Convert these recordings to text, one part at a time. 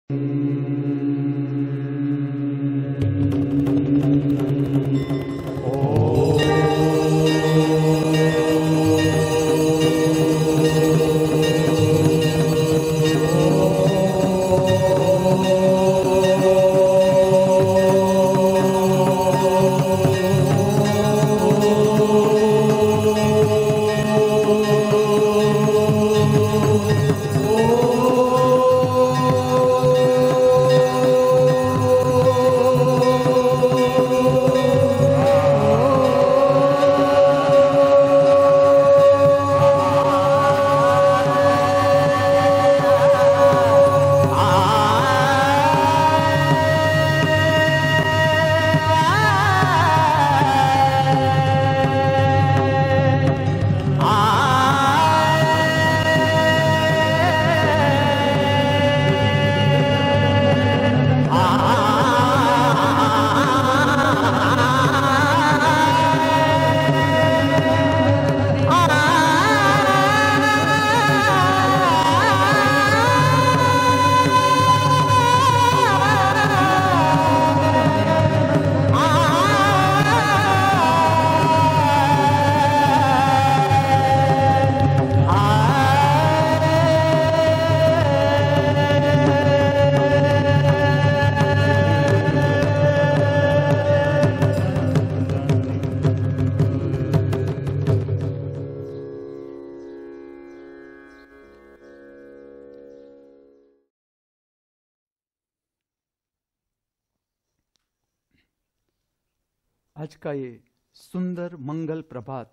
आज का ये सुंदर मंगल प्रभात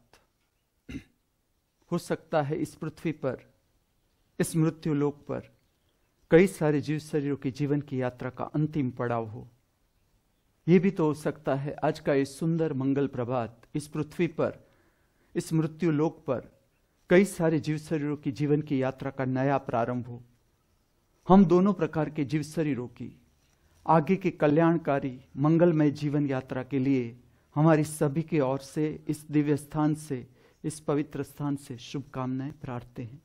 हो सकता है इस पृथ्वी पर, इस मृत्यु लोक पर कई सारे जीव शरीरों की जीवन की यात्रा का अंतिम पड़ाव हो। यह भी तो हो सकता है आज का ये सुंदर मंगल प्रभात इस पृथ्वी पर, इस मृत्यु लोक पर कई सारे जीव शरीरों की जीवन की यात्रा का नया प्रारंभ हो। हम दोनों प्रकार के जीव शरीरों की आगे की कल्याणकारी मंगलमय जीवन यात्रा के लिए हमारी सभी की ओर से इस दिव्य स्थान से, इस पवित्र स्थान से शुभकामनाएं प्रार्थते हैं।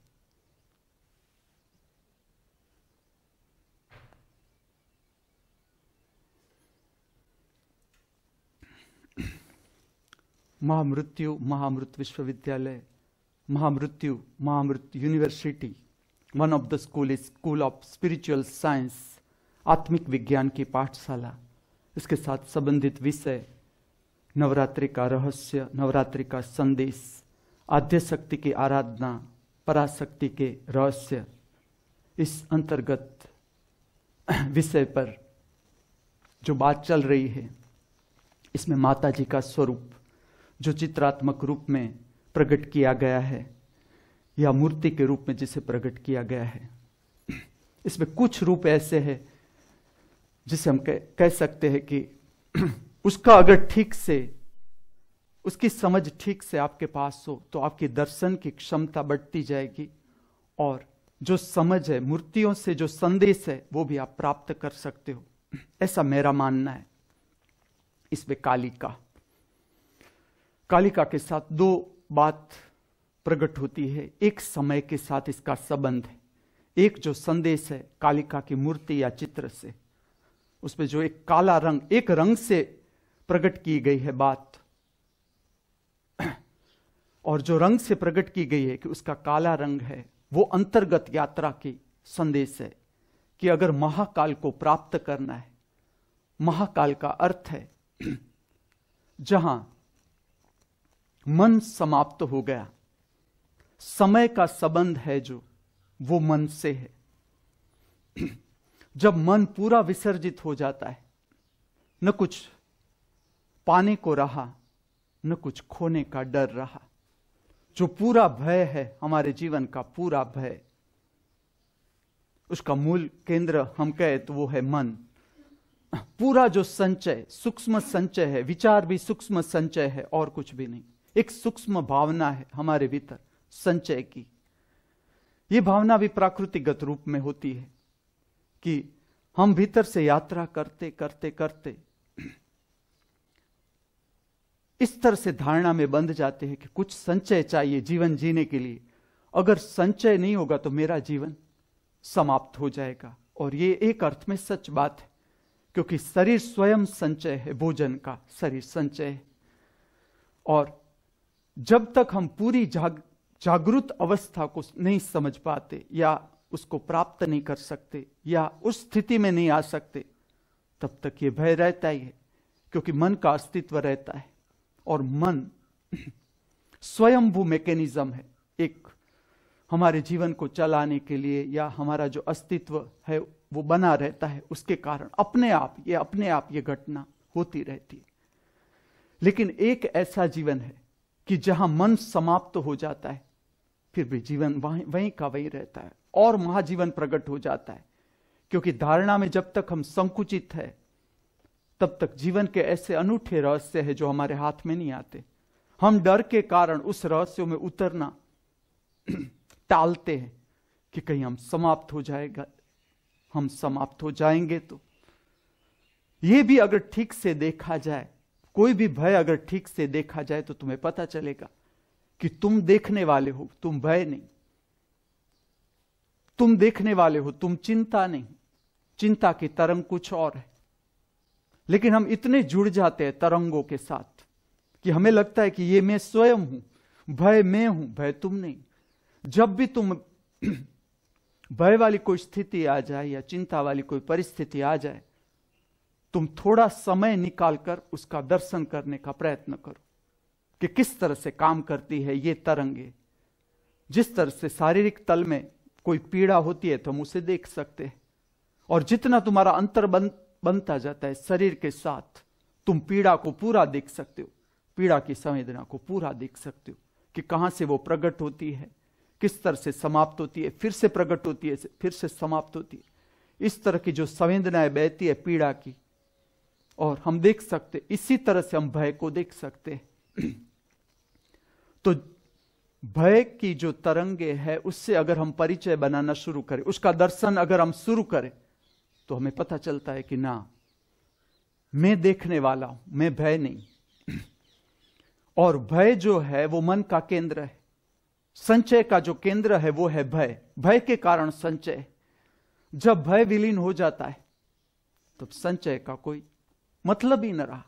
महामृत विश्वविद्यालय, महामृत university, one of the school of spiritual science, आत्मिक विज्ञान की पाठशाला, इसके साथ संबंधित विषय नवरात्रि का रहस्य, नवरात्रि का संदेश, आद्य शक्ति की आराधना, पराशक्ति के रहस्य, इस अंतर्गत विषय पर जो बात चल रही है, इसमें माता जी का स्वरूप जो चित्रात्मक रूप में प्रकट किया गया है या मूर्ति के रूप में जिसे प्रकट किया गया है, इसमें कुछ रूप ऐसे हैं जिसे हम कह सकते हैं कि उसका अगर ठीक से, उसकी समझ ठीक से आपके पास हो तो आपकी दर्शन की क्षमता बढ़ती जाएगी और जो समझ है, मूर्तियों से जो संदेश है वो भी आप प्राप्त कर सकते हो, ऐसा मेरा मानना है। इसमें कालिका के साथ दो बात प्रकट होती है। एक समय के साथ इसका संबंध है, एक जो संदेश है कालिका की मूर्ति या चित्र से, उसमें जो एक काला रंग, एक रंग से प्रकट की गई है बात, और जो रंग से प्रकट की गई है कि उसका काला रंग है, वो अंतर्गत यात्रा की संदेश है कि अगर महाकाल को प्राप्त करना है, महाकाल का अर्थ है जहां मन समाप्त हो गया, समय का संबंध है जो वो मन से है। जब मन पूरा विसर्जित हो जाता है, न कुछ पाने को रहा, न कुछ खोने का डर रहा, जो पूरा भय है हमारे जीवन का, पूरा भय, उसका मूल केंद्र हम कहे तो वो है मन। पूरा जो संचय, सूक्ष्म संचय है, विचार भी सूक्ष्म संचय है और कुछ भी नहीं, एक सूक्ष्म भावना है हमारे भीतर संचय की। यह भावना भी प्राकृतिकगत रूप में होती है कि हम भीतर से यात्रा करते करते करते इस तरह से धारणा में बंध जाते हैं कि कुछ संचय चाहिए जीवन जीने के लिए। अगर संचय नहीं होगा तो मेरा जीवन समाप्त हो जाएगा और ये एक अर्थ में सच बात है, क्योंकि शरीर स्वयं संचय है, भोजन का शरीर संचय है। और जब तक हम पूरी जागृत अवस्था को नहीं समझ पाते या उसको प्राप्त नहीं कर सकते या उस स्थिति में नहीं आ सकते, तब तक ये भय रहता ही है, क्योंकि मन का अस्तित्व रहता है। और मन स्वयंभू मैकेनिज्म है, एक हमारे जीवन को चलाने के लिए या हमारा जो अस्तित्व है वो बना रहता है, उसके कारण अपने आप ये घटना होती रहती है। लेकिन एक ऐसा जीवन है कि जहां मन समाप्त हो जाता है, फिर भी जीवन वहीं का वहीं रहता है और महाजीवन प्रकट हो जाता है। क्योंकि धारणा में जब तक हम संकुचित है, तब तक जीवन के ऐसे अनूठे रहस्य है जो हमारे हाथ में नहीं आते। हम डर के कारण उस रहस्यों में उतरना टालते हैं कि कहीं हम समाप्त हो जाएंगे। तो यह भी अगर ठीक से देखा जाए, कोई भी भय अगर ठीक से देखा जाए, तो तुम्हें पता चलेगा कि तुम देखने वाले हो, तुम भय नहीं। तुम देखने वाले हो, तुम चिंता नहीं। चिंता की तरंग कुछ और है। लेकिन हम इतने जुड़ जाते हैं तरंगों के साथ कि हमें लगता है कि ये मैं स्वयं हूं, भय मैं हूं, भय तुम नहीं। जब भी तुम भय वाली कोई स्थिति आ जाए या चिंता वाली कोई परिस्थिति आ जाए, तुम थोड़ा समय निकालकर उसका दर्शन करने का प्रयत्न करो कि किस तरह से काम करती है ये तरंगे। जिस तरह से शारीरिक तल में कोई पीड़ा होती है तो हम उसे देख सकते हैं, और जितना तुम्हारा अंतर बनता जाता है शरीर के साथ, तुम पीड़ा को पूरा देख सकते हो, पीड़ा की संवेदना को पूरा देख सकते हो कि कहां से वो प्रकट होती है, किस तरह से समाप्त होती है, फिर से प्रकट होती है, फिर से समाप्त होती है। इस तरह की जो संवेदनाएं बहती है पीड़ा की, और हम देख सकते, इसी तरह से हम भय को देख सकते हैं। तो भय की जो तरंगे है, उससे अगर हम परिचय बनाना शुरू करें, उसका दर्शन अगर हम शुरू करें, तो हमें पता चलता है कि ना, मैं देखने वाला हूं, मैं भय नहीं। और भय जो है वो मन का केंद्र है। संचय का जो केंद्र है वो है भय। भय के कारण संचय। जब भय विलीन हो जाता है, तब संचय का कोई मतलब ही न रहा।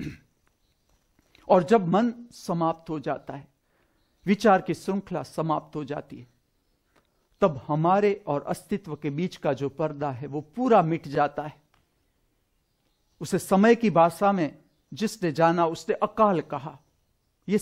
और जब मन समाप्त हो जाता है, विचार की श्रृंखला समाप्त हो जाती है, तब हमारे और अस्तित्व के बीच का जो पर्दा है वो पूरा मिट जाता है। उसे समय की भाषा में जिसने जाना उसने अकाल कहा। यह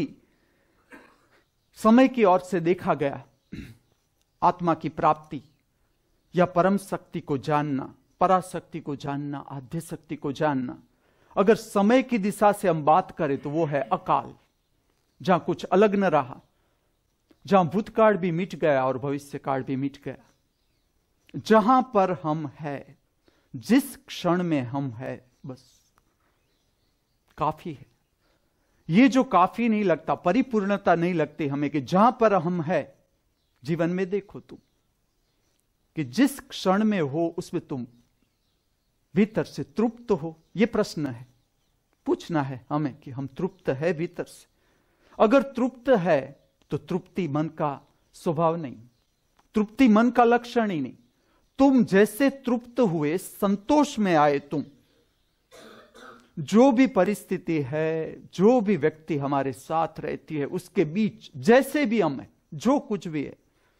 समय की ओर से देखा गया आत्मा की प्राप्ति या परम शक्ति को जानना, पराशक्ति को जानना, आद्य शक्ति को जानना। अगर समय की दिशा से हम बात करें तो वो है अकाल, जहां कुछ अलग न रहा, जहां भूतकाल भी मिट गया और भविष्यकाल भी मिट गया। जहां पर हम है, जिस क्षण में हम है, बस काफी है। ये जो काफी नहीं लगता, परिपूर्णता नहीं लगती हमें कि जहां पर हम है, जीवन में देखो तुम कि जिस क्षण में हो उसमें तुम भीतर से तृप्त हो। यह प्रश्न है, पूछना है हमें कि हम तृप्त है भीतर से। अगर तृप्त है तो तृप्ति मन का स्वभाव नहीं, तृप्ति मन का लक्षण ही नहीं। तुम जैसे तृप्त हुए, संतोष में आए, तुम जो भी परिस्थिति है, जो भी व्यक्ति हमारे साथ रहती है, उसके बीच जैसे भी हम है, जो कुछ भी है,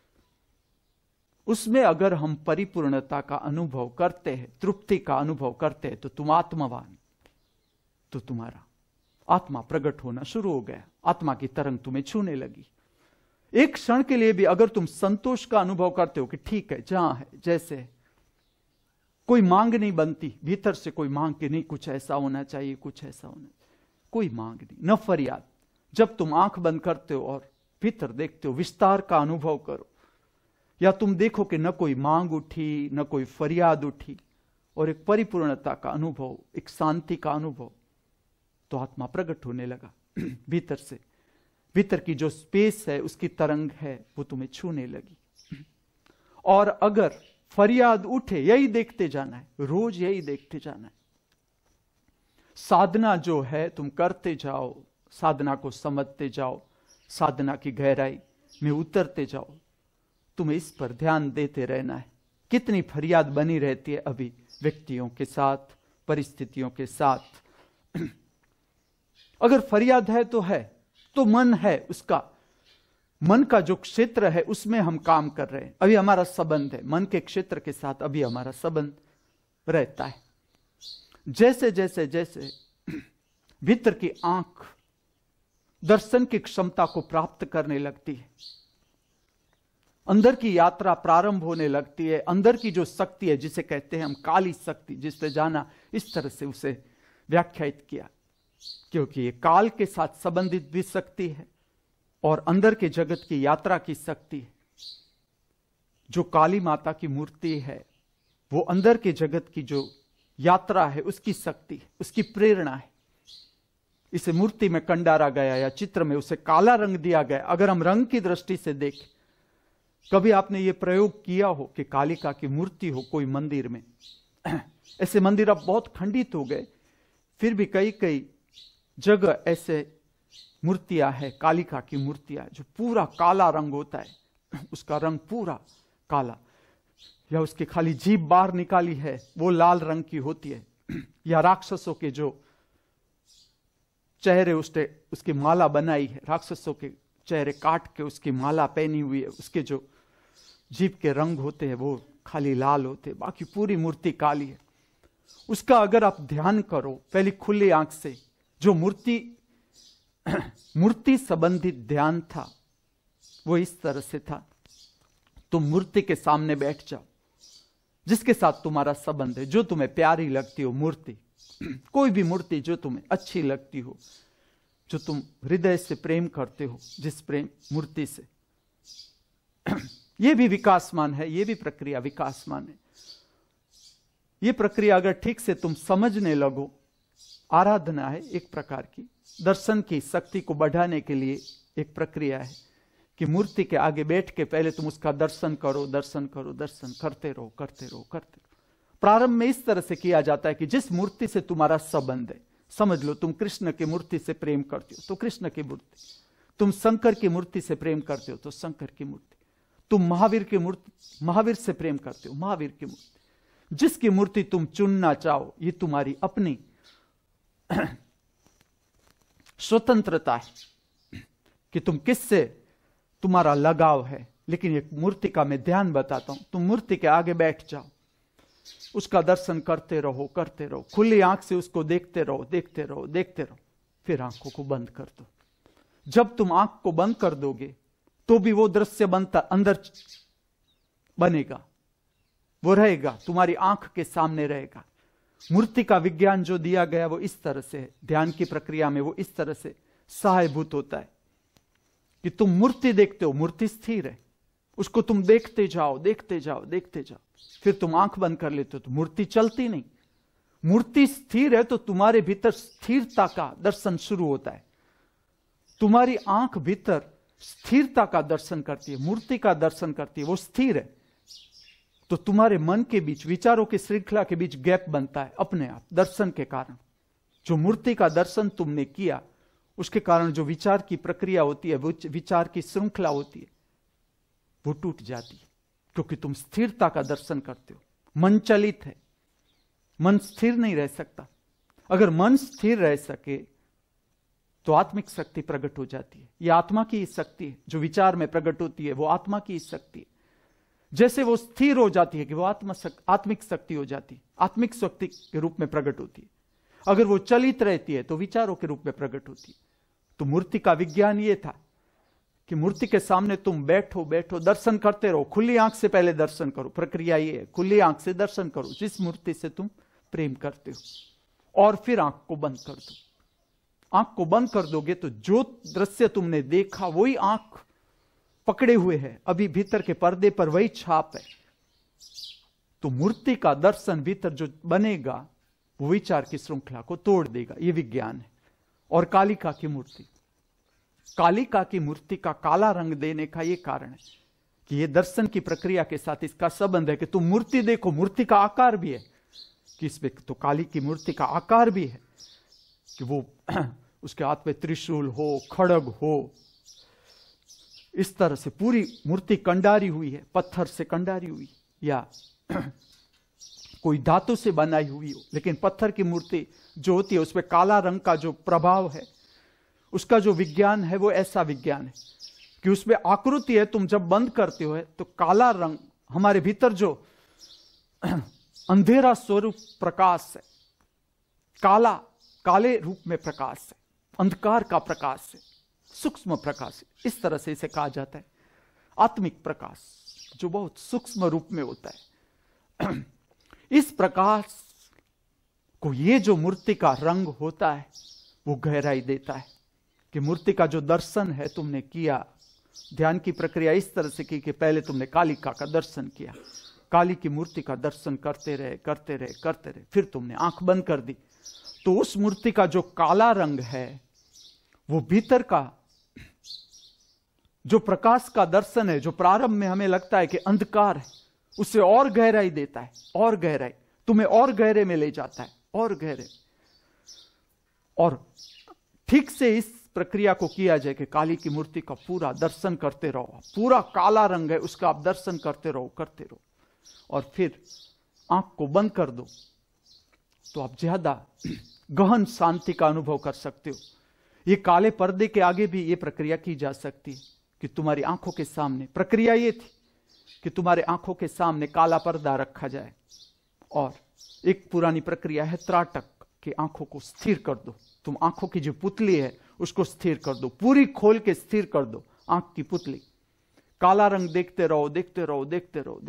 उसमें अगर हम परिपूर्णता का अनुभव करते हैं, तृप्ति का अनुभव करते हैं, तो तुम आत्मवान, तो तुम्हारा आत्मा प्रकट होना शुरू हो गया। आत्मा की तरंग तुम्हें छूने लगी। एक क्षण के लिए भी अगर तुम संतोष का अनुभव करते हो कि ठीक है, जहां है, जैसे है, कोई मांग नहीं बनती भीतर से, कोई मांग के नहीं कुछ ऐसा होना चाहिए, कुछ ऐसा होना चाहिए, कोई मांग नहीं, न फरियाद। जब तुम आंख बंद करते हो और भीतर देखते हो, विस्तार का अनुभव करो, या तुम देखो कि न कोई मांग उठी, न कोई फरियाद उठी, और एक परिपूर्णता का अनुभव, एक शांति का अनुभव, तो आत्मा प्रकट होने लगा भीतर से। भीतर की जो स्पेस है, उसकी तरंग है, वो तुम्हें छूने लगी। और अगर फरियाद उठे, यही देखते जाना है, रोज यही देखते जाना है। साधना जो है तुम करते जाओ, साधना को समझते जाओ, साधना की गहराई में उतरते जाओ, तुम्हें इस पर ध्यान देते रहना है कितनी फरियाद बनी रहती है अभी व्यक्तियों के साथ, परिस्थितियों के साथ। अगर फरियाद है तो मन है, उसका मन का जो क्षेत्र है उसमें हम काम कर रहे हैं। अभी हमारा संबंध है मन के क्षेत्र के साथ, अभी हमारा संबंध रहता है। जैसे जैसे जैसे भीतर की आंख दर्शन की क्षमता को प्राप्त करने लगती है, अंदर की यात्रा प्रारंभ होने लगती है, अंदर की जो शक्ति है जिसे कहते हैं हम काली शक्ति, जिस पे जाना, इस तरह से उसे व्याख्यायित किया, क्योंकि ये काल के साथ संबंधित भी शक्ति है और अंदर के जगत की यात्रा की शक्ति है। जो काली माता की मूर्ति है वो अंदर के जगत की जो यात्रा है उसकी शक्ति है, उसकी प्रेरणा है। इसे मूर्ति में कंडारा गया या चित्र में उसे काला रंग दिया गया। अगर हम रंग की दृष्टि से देखें, कभी आपने ये प्रयोग किया हो कि कालिका की मूर्ति हो कोई मंदिर में, ऐसे मंदिर अब बहुत खंडित हो गए, फिर भी कई कई जगह ऐसे मूर्तियां हैं, कालिका की मूर्तियां जो पूरा काला रंग होता है, उसका रंग पूरा काला, या उसकी खाली जीभ बाहर निकाली है वो लाल रंग की होती है, या राक्षसों के जो चेहरे उसकी माला बनाई है, राक्षसों के चेहरे काट के उसकी माला पहनी हुई है, उसके जो जीभ के रंग होते हैं वो खाली लाल होते हैं, बाकी पूरी मूर्ति काली है। उसका अगर आप ध्यान करो पहले खुली आंख से, जो मूर्ति संबंधित ध्यान था वो इस तरह से था, तुम मूर्ति के सामने बैठ जाओ जिसके साथ तुम्हारा संबंध है, जो तुम्हें प्यारी लगती हो मूर्ति, कोई भी मूर्ति जो तुम्हें अच्छी लगती हो, जो तुम हृदय से प्रेम करते हो, जिस प्रेम मूर्ति से। यह भी विकासमान है, यह भी प्रक्रिया विकासमान है। यह प्रक्रिया अगर ठीक से तुम समझने लगो, आराधना है एक प्रकार की, दर्शन की शक्ति को बढ़ाने के लिए एक प्रक्रिया है कि मूर्ति के आगे बैठ के पहले तुम उसका दर्शन करो, दर्शन करो, दर्शन करते रहो, करते रहो, करते रहो। प्रारंभ में इस तरह से किया जाता है कि जिस मूर्ति से तुम्हारा संबंध है, समझ लो तुम कृष्ण की मूर्ति से प्रेम करते हो तो कृष्ण की मूर्ति, तुम शंकर की मूर्ति से प्रेम करते हो तो शंकर की मूर्ति, तुम महावीर की मूर्ति, महावीर से प्रेम करते हो, महावीर की मूर्ति। जिसकी मूर्ति तुम चुनना चाहो, ये तुम्हारी अपनी स्वतंत्रता है कि तुम किससे तुम्हारा लगाव है। लेकिन एक मूर्ति का मैं ध्यान बताता हूं, तुम मूर्ति के आगे बैठ जाओ, उसका दर्शन करते रहो, करते रहो, खुली आंख से उसको देखते रहो, देखते रहो, देखते रहो, फिर आंखों को बंद कर दो। जब तुम आंख को बंद कर दोगे तो भी वो दृश्य बनता अंदर बनेगा, वो रहेगा, तुम्हारी आंख के सामने रहेगा। मूर्ति का विज्ञान जो दिया गया वो इस तरह से है, ध्यान की प्रक्रिया में वो इस तरह से सहायभूत होता है कि तुम मूर्ति देखते हो, मूर्ति स्थिर है, उसको तुम देखते जाओ, देखते जाओ, देखते जाओ, फिर तुम आंख बंद कर लेते हो तो मूर्ति चलती नहीं। मूर्ति स्थिर है तो तुम्हारे भीतर स्थिरता का दर्शन शुरू होता है। तुम्हारी आंख भीतर स्थिरता का दर्शन करती है, मूर्ति का दर्शन करती है, वो स्थिर है, तो तुम्हारे मन के बीच, विचारों की श्रृंखला के बीच गैप बनता है अपने आप दर्शन के कारण। जो मूर्ति का दर्शन तुमने किया उसके कारण जो विचार की प्रक्रिया होती है, वो विचार की श्रृंखला होती है, वो टूट जाती है, क्योंकि तुम स्थिरता का दर्शन करते हो। मन चलित है, मन स्थिर नहीं रह सकता। अगर मन स्थिर रह सके तो आत्मिक शक्ति प्रकट हो जाती है। यह आत्मा की शक्ति है, जो विचार में प्रकट होती है वो आत्मा की शक्ति है। जैसे वो स्थिर हो जाती है कि वो आत्मिक शक्ति हो जाती है, आत्मिक शक्ति के रूप में प्रकट होती है। अगर वो चलित रहती है तो विचारों के रूप में प्रकट होती है। तो मूर्ति का विज्ञान ये था कि मूर्ति के सामने तुम बैठो, बैठो, दर्शन करते रहो, खुली आंख से पहले दर्शन करो। प्रक्रिया ये है, खुली आंख से दर्शन करो जिस मूर्ति से तुम प्रेम करते हो, और फिर आंख को बंद कर दो। आंख को बंद कर दोगे तो जो दृश्य तुमने देखा वही आंख पकड़े हुए है, अभी भीतर के पर्दे पर वही छाप है। तो मूर्ति का दर्शन भीतर जो बनेगा वो विचार की श्रृंखला को तोड़ देगा, ये विज्ञान है। और कालिका की मूर्ति, कालिका की मूर्ति का काला रंग देने का यह कारण है कि यह दर्शन की प्रक्रिया के साथ इसका संबंध है कि तुम मूर्ति देखो, मूर्ति का आकार भी है कि इसमें तो काली की मूर्ति का आकार भी है कि वो उसके हाथ में त्रिशूल हो, खड़ग हो, इस तरह से पूरी मूर्ति कंडारी हुई है, पत्थर से कंडारी हुई, या कोई धातु से बनाई हुई हो, लेकिन पत्थर की मूर्ति जो होती है उसमें काला रंग का जो प्रभाव है, उसका जो विज्ञान है वो ऐसा विज्ञान है कि उसमें आकृति है, तुम जब बंद करते हो तो काला रंग हमारे भीतर जो अंधेरा स्वरूप प्रकाश है, काले रूप में प्रकाश है, अंधकार का प्रकाश है, सूक्ष्म प्रकाश है, इस तरह से इसे कहा जाता है आत्मिक प्रकाश, जो बहुत सूक्ष्म रूप में होता है। इस प्रकाश को ये जो मूर्ति का रंग होता है वो गहराई देता है कि मूर्ति का जो दर्शन है तुमने किया, ध्यान की प्रक्रिया इस तरह से की कि पहले तुमने कालिका का दर्शन किया, काली की मूर्ति का दर्शन करते रहे, फिर तुमने आंख बंद कर दी, तो उस मूर्ति का जो काला रंग है वो भीतर का जो प्रकाश का दर्शन है, जो प्रारंभ में हमें लगता है कि अंधकार है, उसे और गहराई देता है, और गहराई, तुम्हें और गहरे में ले जाता है, और गहरे। और ठीक से इस प्रक्रिया को किया जाए कि काली की मूर्ति का पूरा दर्शन करते रहो, पूरा काला रंग है उसका आप दर्शन करते रहो, और फिर आंख को बंद कर दो, तो आप ज्यादा गहन शांति का अनुभव कर सकते हो। ये काले पर्दे के आगे भी ये प्रक्रिया की जा सकती है कि तुम्हारी आंखों के सामने, प्रक्रिया ये थी कि तुम्हारे आंखों के सामने काला पर्दा रखा जाए, और एक पुरानी प्रक्रिया है त्राटक कि आंखों को स्थिर कर दो, तुम आंखों की जो पुतली है उसको स्थिर कर दो, पूरी खोल के स्थिर कर दो आंख की पुतली, काला रंग देखते रहो।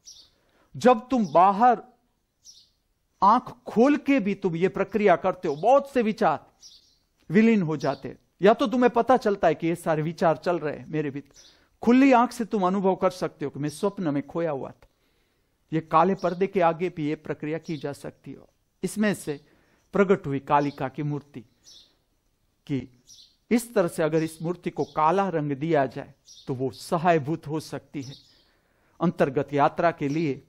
जब तुम बाहर आंख खोल के भी तुम ये प्रक्रिया करते हो, बहुत से विचार विलीन हो जाते हैं, या तो तुम्हें पता चलता है कि ये सारे विचार चल रहे हैं मेरे भीतर, खुली आंख से तुम अनुभव कर सकते हो कि मैं स्वप्न में खोया हुआ था। ये काले पर्दे के आगे भी ये प्रक्रिया की जा सकती है। इसमें से प्रकट हुई कालिका की मूर्ति कि इस तरह से अगर इस मूर्ति को काला रंग दिया जाए तो वो सहायभूत हो सकती है, अंतर्गत यात्रा के लिए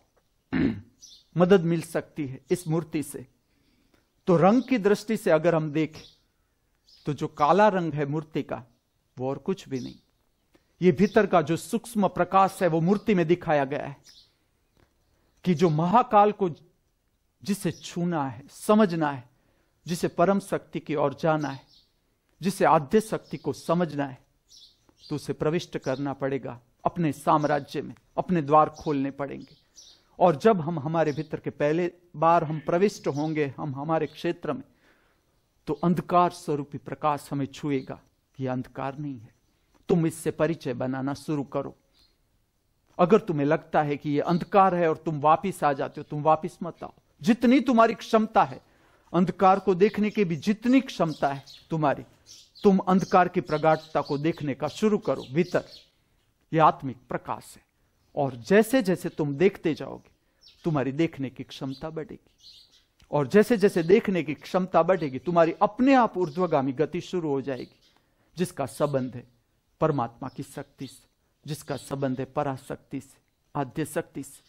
मदद मिल सकती है इस मूर्ति से। तो रंग की दृष्टि से अगर हम देखें तो जो काला रंग है मूर्ति का वो और कुछ भी नहीं, ये भीतर का जो सूक्ष्म प्रकाश है वो मूर्ति में दिखाया गया है कि जो महाकाल को जिसे छूना है, समझना है, जिसे परम शक्ति की ओर जाना है, जिसे आद्य शक्ति को समझना है, तो उसे प्रविष्ट करना पड़ेगा अपने साम्राज्य में, अपने द्वार खोलने पड़ेंगे। और जब हम हमारे भीतर के पहले बार हम प्रविष्ट होंगे हम हमारे क्षेत्र में, तो अंधकार स्वरूपी प्रकाश हमें छुएगा। यह अंधकार नहीं है, तुम इससे परिचय बनाना शुरू करो। अगर तुम्हें लगता है कि यह अंधकार है और तुम वापिस आ जाते हो, तुम वापिस मत आओ। जितनी तुम्हारी क्षमता है अंधकार को देखने की, भी जितनी क्षमता है तुम्हारी, तुम अंधकार की प्रगाढ़ता को देखने का शुरू करो। भीतर यह आत्मिक प्रकाश है, और जैसे जैसे तुम देखते जाओगे तुम्हारी देखने की क्षमता बढ़ेगी, और जैसे जैसे देखने की क्षमता बढ़ेगी तुम्हारी अपने आप ऊर्ध्वगामी गति शुरू हो जाएगी, जिसका संबंध है परमात्मा की शक्ति से, जिसका संबंध है पराशक्ति से, आद्य शक्ति से।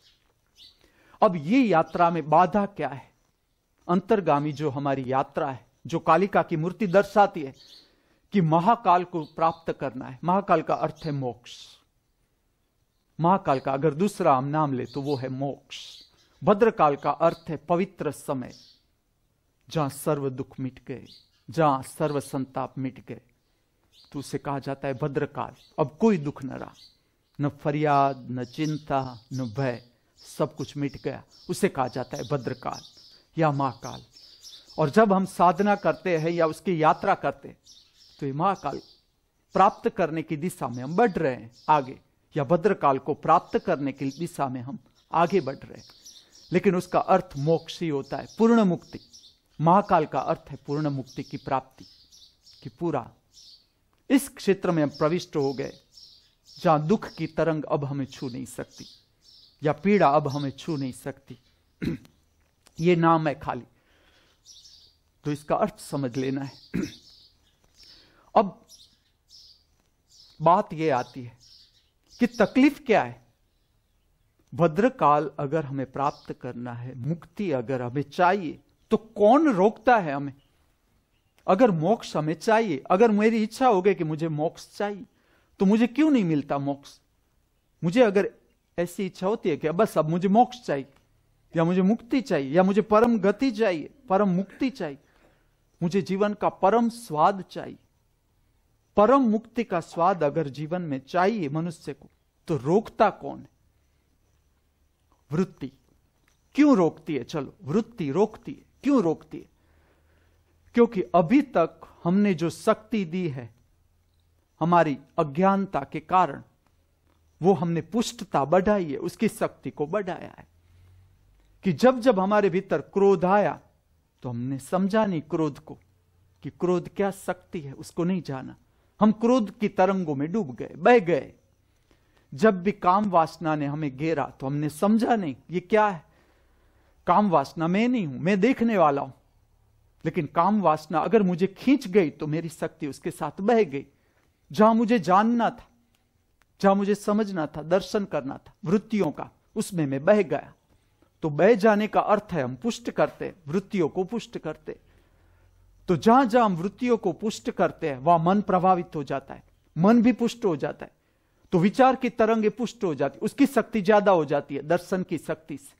अब ये यात्रा में बाधा क्या है? अंतर्गामी जो हमारी यात्रा है, जो कालिका की मूर्ति दर्शाती है कि महाकाल को प्राप्त करना है। महाकाल का अर्थ है मोक्ष। महाकाल का अगर दूसरा हम नाम ले तो वो है मोक्ष। भद्रकाल का अर्थ है पवित्र समय, जहां सर्व दुख मिट गए, जहां सर्व संताप मिट गए, तो उसे कहा जाता है भद्रकाल। अब कोई दुख न रहा, न फरियाद, न चिंता, न भय, सब कुछ मिट गया, उसे कहा जाता है भद्रकाल या महाकाल। और जब हम साधना करते हैं या उसकी यात्रा करते हैं तो ये महाकाल प्राप्त करने की दिशा में हम बढ़ रहे हैं आगे, या भद्रकाल को प्राप्त करने की दिशा में हम आगे बढ़ रहे हैं। लेकिन उसका अर्थ मोक्ष ही होता है, पूर्ण मुक्ति। महाकाल का अर्थ है पूर्ण मुक्ति की प्राप्ति, कि पूरा इस क्षेत्र में हम प्रविष्ट हो गए जहां दुख की तरंग अब हमें छू नहीं सकती, या पीड़ा अब हमें छू नहीं सकती। ये नाम है खाली, तो इसका अर्थ समझ लेना है। अब बात यह आती है कि तकलीफ क्या है? भद्रकाल अगर हमें प्राप्त करना है, मुक्ति अगर हमें चाहिए, तो कौन रोकता है हमें? अगर मोक्ष हमें चाहिए, अगर मेरी इच्छा हो गई कि मुझे मोक्ष चाहिए, तो मुझे क्यों नहीं मिलता मोक्ष? मुझे अगर ऐसी इच्छा होती है कि बस अब मुझे मोक्ष चाहिए, या मुझे मुक्ति चाहिए, या मुझे परम गति चाहिए, परम मुक्ति चाहिए, मुझे जीवन का परम स्वाद चाहिए। परम मुक्ति का स्वाद अगर जीवन में चाहिए मनुष्य को, तो रोकता कौन है? वृत्ति। क्यों रोकती है? चलो, वृत्ति रोकती है। क्यों रोकती है? क्योंकि अभी तक हमने जो शक्ति दी है हमारी अज्ञानता के कारण, वो हमने पुष्टता बढ़ाई है, उसकी शक्ति को बढ़ाया है। कि जब जब हमारे भीतर क्रोध आया तो हमने समझा नहीं क्रोध को, कि क्रोध क्या शक्ति है, उसको नहीं जाना। हम क्रोध की तरंगों में डूब गए, बह गए। जब भी काम वासना ने हमें घेरा तो हमने समझा नहीं ये क्या है। काम वासना मैं नहीं हूं, मैं देखने वाला हूं। लेकिन काम वासना अगर मुझे खींच गई तो मेरी शक्ति उसके साथ बह गई। जहां मुझे जानना था, जहां मुझे समझना था, दर्शन करना था वृत्तियों का, उसमें मैं बह गया। तो बह जाने का अर्थ है हम पुष्ट करते, वृत्तियों को पुष्ट करते। तो जहां जहां हम वृत्तियों को पुष्ट करते हैं वहां मन प्रभावित हो जाता है, मन भी पुष्ट हो जाता है। तो विचार की तरंगे पुष्ट हो जाती, उसकी शक्ति ज्यादा हो जाती है दर्शन की शक्ति से।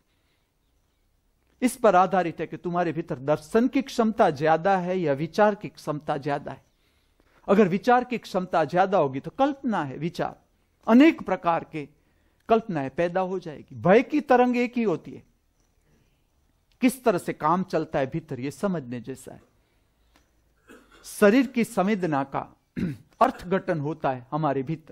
इस पर आधारित है कि तुम्हारे भीतर दर्शन की क्षमता ज्यादा है या विचार की क्षमता ज्यादा है। अगर विचार की क्षमता ज्यादा होगी तो कल्पना है, विचार अनेक प्रकार के कल्पनाएं पैदा हो जाएगी। भय की तरंग एक ही होती है। किस तरह से काम चलता है भीतर, यह समझने जैसा है। शरीर की संवेदना का अर्थघटन होता है हमारे भीतर।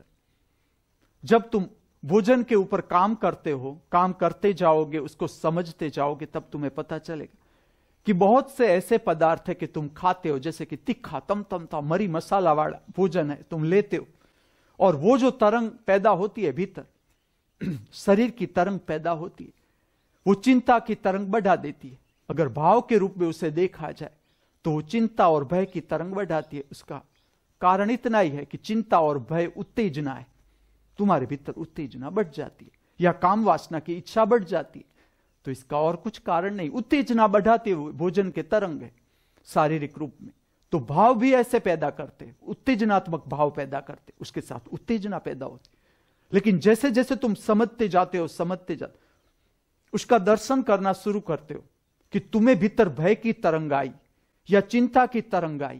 जब तुम भोजन के ऊपर काम करते हो, काम करते जाओगे, उसको समझते जाओगे, तब तुम्हें पता चलेगा कि बहुत से ऐसे पदार्थ है कि तुम खाते हो, जैसे कि तीखा तमतमता मरी मसाला वाला भोजन है, तुम लेते हो, और वो जो तरंग पैदा होती है भीतर, शरीर की तरंग पैदा होती है, वो चिंता की तरंग बढ़ा देती है। अगर भाव के रूप में उसे देखा जाए तो वो चिंता और भय की तरंग बढ़ाती है। उसका कारण इतना ही है कि चिंता और भय उत्तेजना है, तुम्हारे भीतर उत्तेजना बढ़ जाती है, या काम वासना की इच्छा बढ़ जाती है। तो इसका और कुछ कारण नहीं, उत्तेजना बढ़ाते हुए भोजन के तरंग है शारीरिक रूप में। तो भाव भी ऐसे पैदा करते, उत्तेजनात्मक भाव पैदा करते, उसके साथ उत्तेजना पैदा होती। लेकिन जैसे जैसे तुम समझते जाते हो, समझते जाते, उसका दर्शन करना शुरू करते हो कि तुम्हें भीतर भय की तरंग आई, या चिंता की तरंग आई,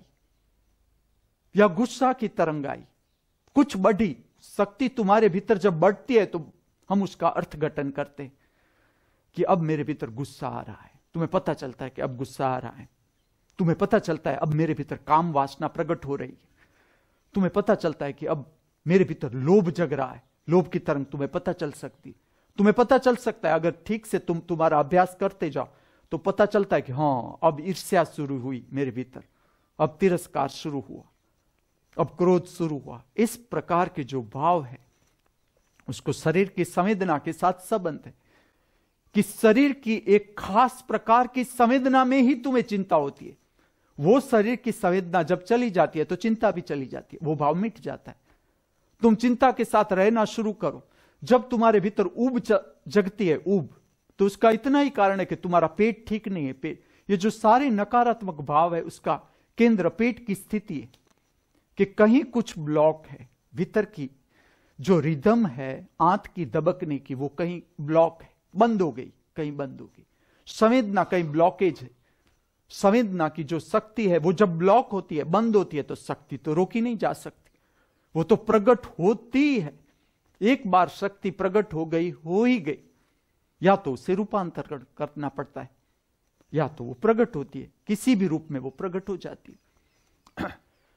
या गुस्सा की तरंग आई, कुछ बढ़ी शक्ति तुम्हारे भीतर जब बढ़ती है तो हम उसका अर्थघटन करते कि अब मेरे भीतर गुस्सा आ रहा है। तुम्हें पता चलता है कि अब गुस्सा आ रहा है। तुम्हें पता चलता है अब मेरे भीतर काम वासना प्रकट हो रही है। तुम्हें पता चलता है कि अब मेरे भीतर लोभ जग रहा है, लोभ की तरंग तुम्हें पता चल सकती है। तुम्हें पता चल सकता है, अगर ठीक से तुम्हारा अभ्यास करते जाओ तो पता चलता है कि हां, अब ईर्ष्या शुरू हुई मेरे भीतर, अब तिरस्कार शुरू हुआ, अब क्रोध शुरू हुआ। इस प्रकार के जो भाव है उसको शरीर की संवेदना के साथ संबंध है कि शरीर की एक खास प्रकार की संवेदना में ही तुम्हें चिंता होती है। वो शरीर की संवेदना जब चली जाती है तो चिंता भी चली जाती है, वो भाव मिट जाता है। तुम चिंता के साथ रहना शुरू करो। जब तुम्हारे भीतर ऊब जगती है, ऊब, तो उसका इतना ही कारण है कि तुम्हारा पेट ठीक नहीं है। पेट, ये जो सारे नकारात्मक भाव है उसका केंद्र पेट की स्थिति है कि कहीं कुछ ब्लॉक है भीतर की। जो रिदम है आंत की दबकने की, वो कहीं ब्लॉक है, बंद हो गई, कहीं बंद हो गई। संवेदना कहीं ब्लॉकेज है। संवेदना की जो शक्ति है वो जब ब्लॉक होती है, बंद होती है, तो शक्ति तो रोकी नहीं जा सकती, वो तो प्रकट होती है। एक बार शक्ति प्रकट हो गई, हो ही गई, या तो उसे रूपांतर करना पड़ता है, या तो वो प्रकट होती है, किसी भी रूप में वो प्रकट हो जाती है।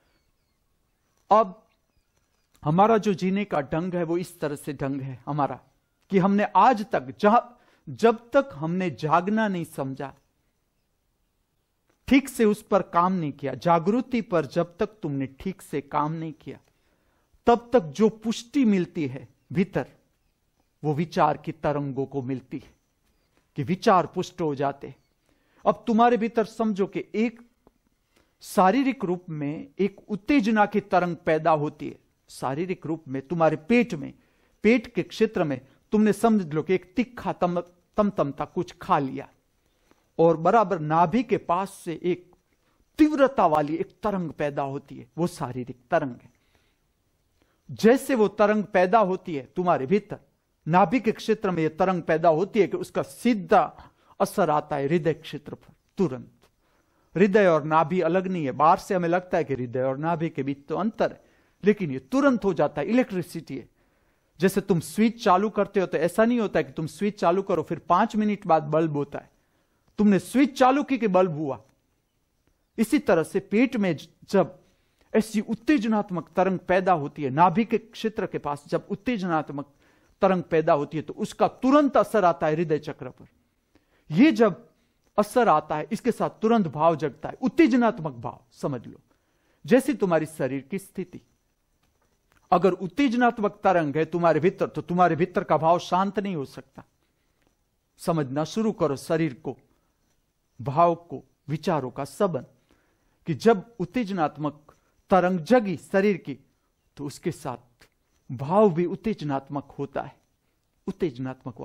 अब हमारा जो जीने का ढंग है वो इस तरह से ढंग है हमारा कि हमने आज तक जब तक हमने जागना नहीं समझा, ठीक से उस पर काम नहीं किया, जागृति पर जब तक तुमने ठीक से काम नहीं किया, तब तक जो पुष्टि मिलती है भीतर वो विचार की तरंगों को मिलती है कि विचार पुष्ट हो जाते। अब तुम्हारे भीतर समझो कि एक शारीरिक रूप में एक उत्तेजना की तरंग पैदा होती है। शारीरिक रूप में तुम्हारे पेट में, पेट के क्षेत्र में तुमने समझ लो कि एक तीखा तमतमता कुछ खा लिया, और बराबर नाभि के पास से एक तीव्रता वाली एक तरंग पैदा होती है, वो शारीरिक तरंग है। जैसे वो तरंग पैदा होती है तुम्हारे भीतर, नाभि के क्षेत्र में यह तरंग पैदा होती है कि उसका सीधा असर आता है हृदय क्षेत्र पर तुरंत। हृदय और नाभि अलग नहीं है। बाहर से हमें लगता है कि हृदय और नाभि के बीच तो अंतर है, लेकिन ये तुरंत हो जाता है। इलेक्ट्रिसिटी है। जैसे तुम स्विच चालू करते हो तो ऐसा नहीं होता है कि तुम स्विच चालू करो फिर 5 मिनट बाद बल्ब होता है। तुमने स्विच चालू की कि बल्ब हुआ। इसी तरह से पेट में जब ऐसी उत्तेजनात्मक तरंग पैदा होती है, नाभि के क्षेत्र के पास जब उत्तेजनात्मक तरंग पैदा होती है तो उसका तुरंत असर आता है हृदय चक्र पर। यह जब असर आता है इसके साथ तुरंत भाव जगता है, उत्तेजनात्मक भाव। समझ लो जैसी तुम्हारी शरीर की स्थिति, अगर उत्तेजनात्मक तरंग है तुम्हारे भीतर तो तुम्हारे भीतर का भाव शांत नहीं हो सकता। समझना शुरू करो शरीर को, भाव को, विचारों का संबंध, कि जब उत्तेजनात्मक तरंग जगी शरीर की तो उसके साथ भाव भी उत्तेजनात्मक होता है। उत्तेजनात्मक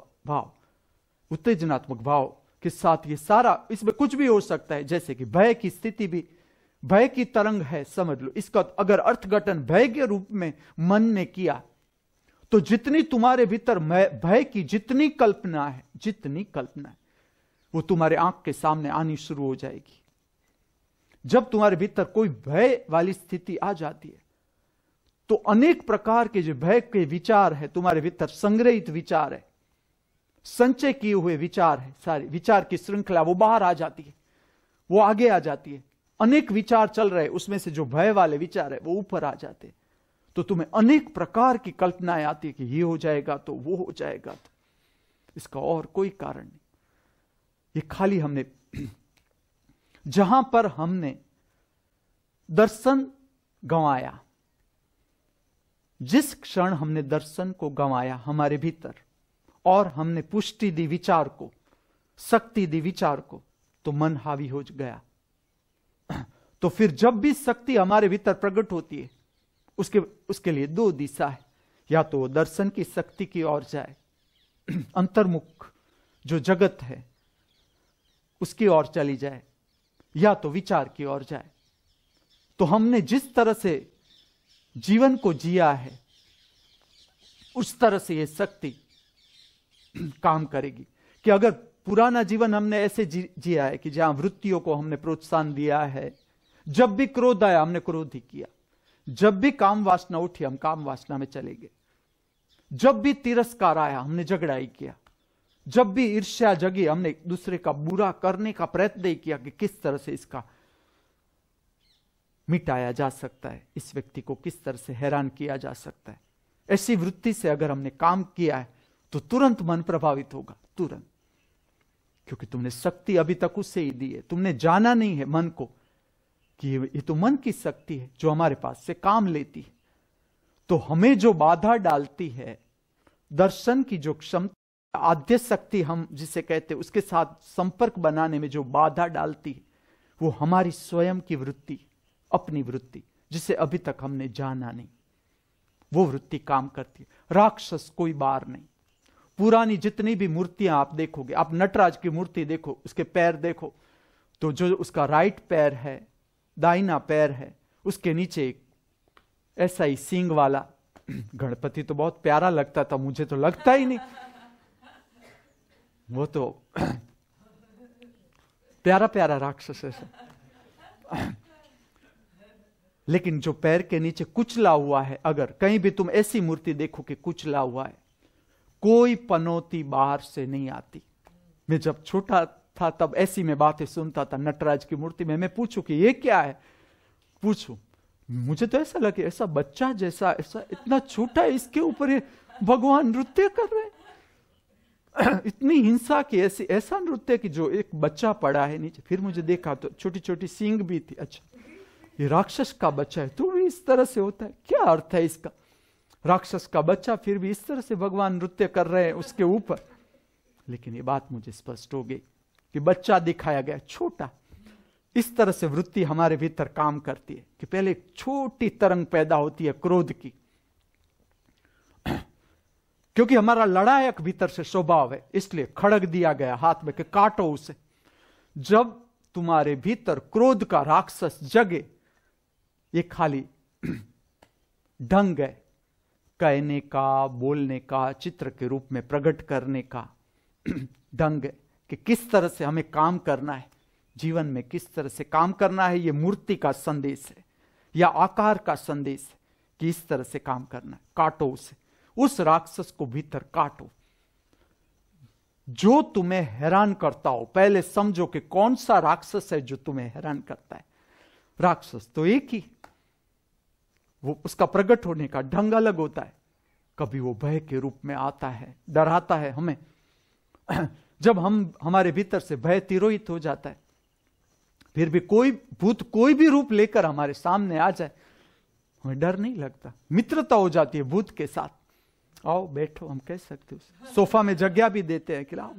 भाव के साथ ये सारा, इसमें कुछ भी हो सकता है। जैसे कि भय की स्थिति भी भय की तरंग है, समझ लो। इसका अगर अर्थघटन भय के रूप में मन ने किया तो जितनी तुम्हारे भीतर भय की जितनी कल्पना है वो तुम्हारे आंख के सामने आनी शुरू हो जाएगी। जब तुम्हारे भीतर कोई भय वाली स्थिति आ जाती है तो अनेक प्रकार के जो भय के विचार है तुम्हारे भीतर, संग्रहित विचार है, संचय किए हुए विचार है, सारी विचार की श्रृंखला वो बाहर आ जाती है, वो आगे आ जाती है। अनेक विचार चल रहे, उसमें से जो भय वाले विचार है वो ऊपर आ जाते, तो तुम्हें अनेक प्रकार की कल्पनाएं आती है कि ये हो जाएगा तो वो हो जाएगा। तो इसका और कोई कारण नहीं। ये खाली हमने जहां पर हमने दर्शन गंवाया, जिस क्षण हमने दर्शन को गंवाया हमारे भीतर और हमने पुष्टि दी विचार को, शक्ति दी विचार को, तो मन हावी हो गया। तो फिर जब भी शक्ति हमारे भीतर प्रकट होती है उसके लिए 2 दिशा है। या तो दर्शन की शक्ति की ओर जाए, अंतर्मुख जो जगत है उसकी ओर चली जाए, या तो विचार की ओर जाए। तो हमने जिस तरह से जीवन को जिया है उस तरह से यह शक्ति काम करेगी। कि अगर पुराना जीवन हमने ऐसे जिया है कि जहां वृत्तियों को हमने प्रोत्साहन दिया है, जब भी क्रोध आया हमने क्रोध ही किया, जब भी काम वासना उठी हम काम वासना में चले गए, जब भी तिरस्कार आया हमने झगड़ा ही किया, जब भी ईर्ष्या जगी हमने दूसरे का बुरा करने का प्रयत्न ही किया कि किस तरह से इसका मिटाया जा सकता है, इस व्यक्ति को किस तरह से हैरान किया जा सकता है। ऐसी वृत्ति से अगर हमने काम किया है तो तुरंत मन प्रभावित होगा, तुरंत। क्योंकि तुमने शक्ति अभी तक उससे ही दी है, तुमने जाना नहीं है मन को कि ये तो मन की शक्ति है जो हमारे पास से काम लेती है। तो हमें जो बाधा डालती है, दर्शन की जो क्षमता, आद्य शक्ति हम जिसे कहते हैं, उसके साथ संपर्क बनाने में जो बाधा डालती है वो हमारी स्वयं की वृत्ति, अपनी वृत्ति, जिसे अभी तक हमने जाना नहीं, वो वृत्ति काम करती है। राक्षस कोई बार नहीं। पुरानी जितनी भी मूर्तियां आप देखोगे, आप नटराज की मूर्ति देखो, उसके पैर देखो, तो जो उसका राइट पैर है, दाहिना पैर है, उसके नीचे एक ऐसा ही सींग वाला, गणपति तो बहुत प्यारा लगता था, मुझे तो लगता ही नहीं, वो तो प्यारा प्यारा राक्षस ऐसा। लेकिन जो पैर के नीचे कुचला हुआ है, अगर कहीं भी तुम ऐसी मूर्ति देखो कि कुचला हुआ है, कोई पनौती बाहर से नहीं आती। मैं जब छोटा था तब ऐसी में बातें सुनता था नटराज की मूर्ति में। मैं पूछूं कि ये क्या है, पूछूं, मुझे तो ऐसा लगे ऐसा बच्चा जैसा, ऐसा इतना छोटा है, इसके ऊपर ये भगवान नृत्य कर रहे हैं। इतनी हिंसा की, ऐसा नृत्य कि जो एक बच्चा पड़ा है नीचे। फिर मुझे देखा तो छोटी छोटी सींग भी थी। अच्छा, ये राक्षस का बच्चा है तो भी इस तरह से होता है, क्या अर्थ है इसका? राक्षस का बच्चा फिर भी इस तरह से भगवान नृत्य कर रहे हैं उसके ऊपर। लेकिन ये बात मुझे स्पष्ट हो गई कि बच्चा दिखाया गया छोटा। इस तरह से वृत्ति हमारे भीतर काम करती है कि पहले एक छोटी तरंग पैदा होती है क्रोध की, क्योंकि हमारा लड़ायक भीतर से स्वभाव है, इसलिए खड़ग दिया गया हाथ में कि काटो उसे। जब तुम्हारे भीतर क्रोध का राक्षस जगे, ये खाली ढंग है कहने का, बोलने का, चित्र के रूप में प्रकट करने का ढंग है कि किस तरह से हमें काम करना है, जीवन में किस तरह से काम करना है। ये मूर्ति का संदेश है या आकार का संदेश है कि इस तरह से काम करना है। काटो उसे, उस राक्षस को भीतर काटो जो तुम्हें हैरान करता हो। पहले समझो कि कौन सा राक्षस है जो तुम्हें हैरान करता है। राक्षस तो एक ही, वो उसका प्रकट होने का ढंग अलग होता है। कभी वो भय के रूप में आता है, डराता है हमें। जब हमारे भीतर से भय तिरोहित हो जाता है, फिर भी कोई भूत कोई भी रूप लेकर हमारे सामने आ जाए, हमें डर नहीं लगता। मित्रता हो जाती है भूत के साथ। आओ बैठो, हम कह सकते हो। सोफा में जगह भी देते हैं कि आओ,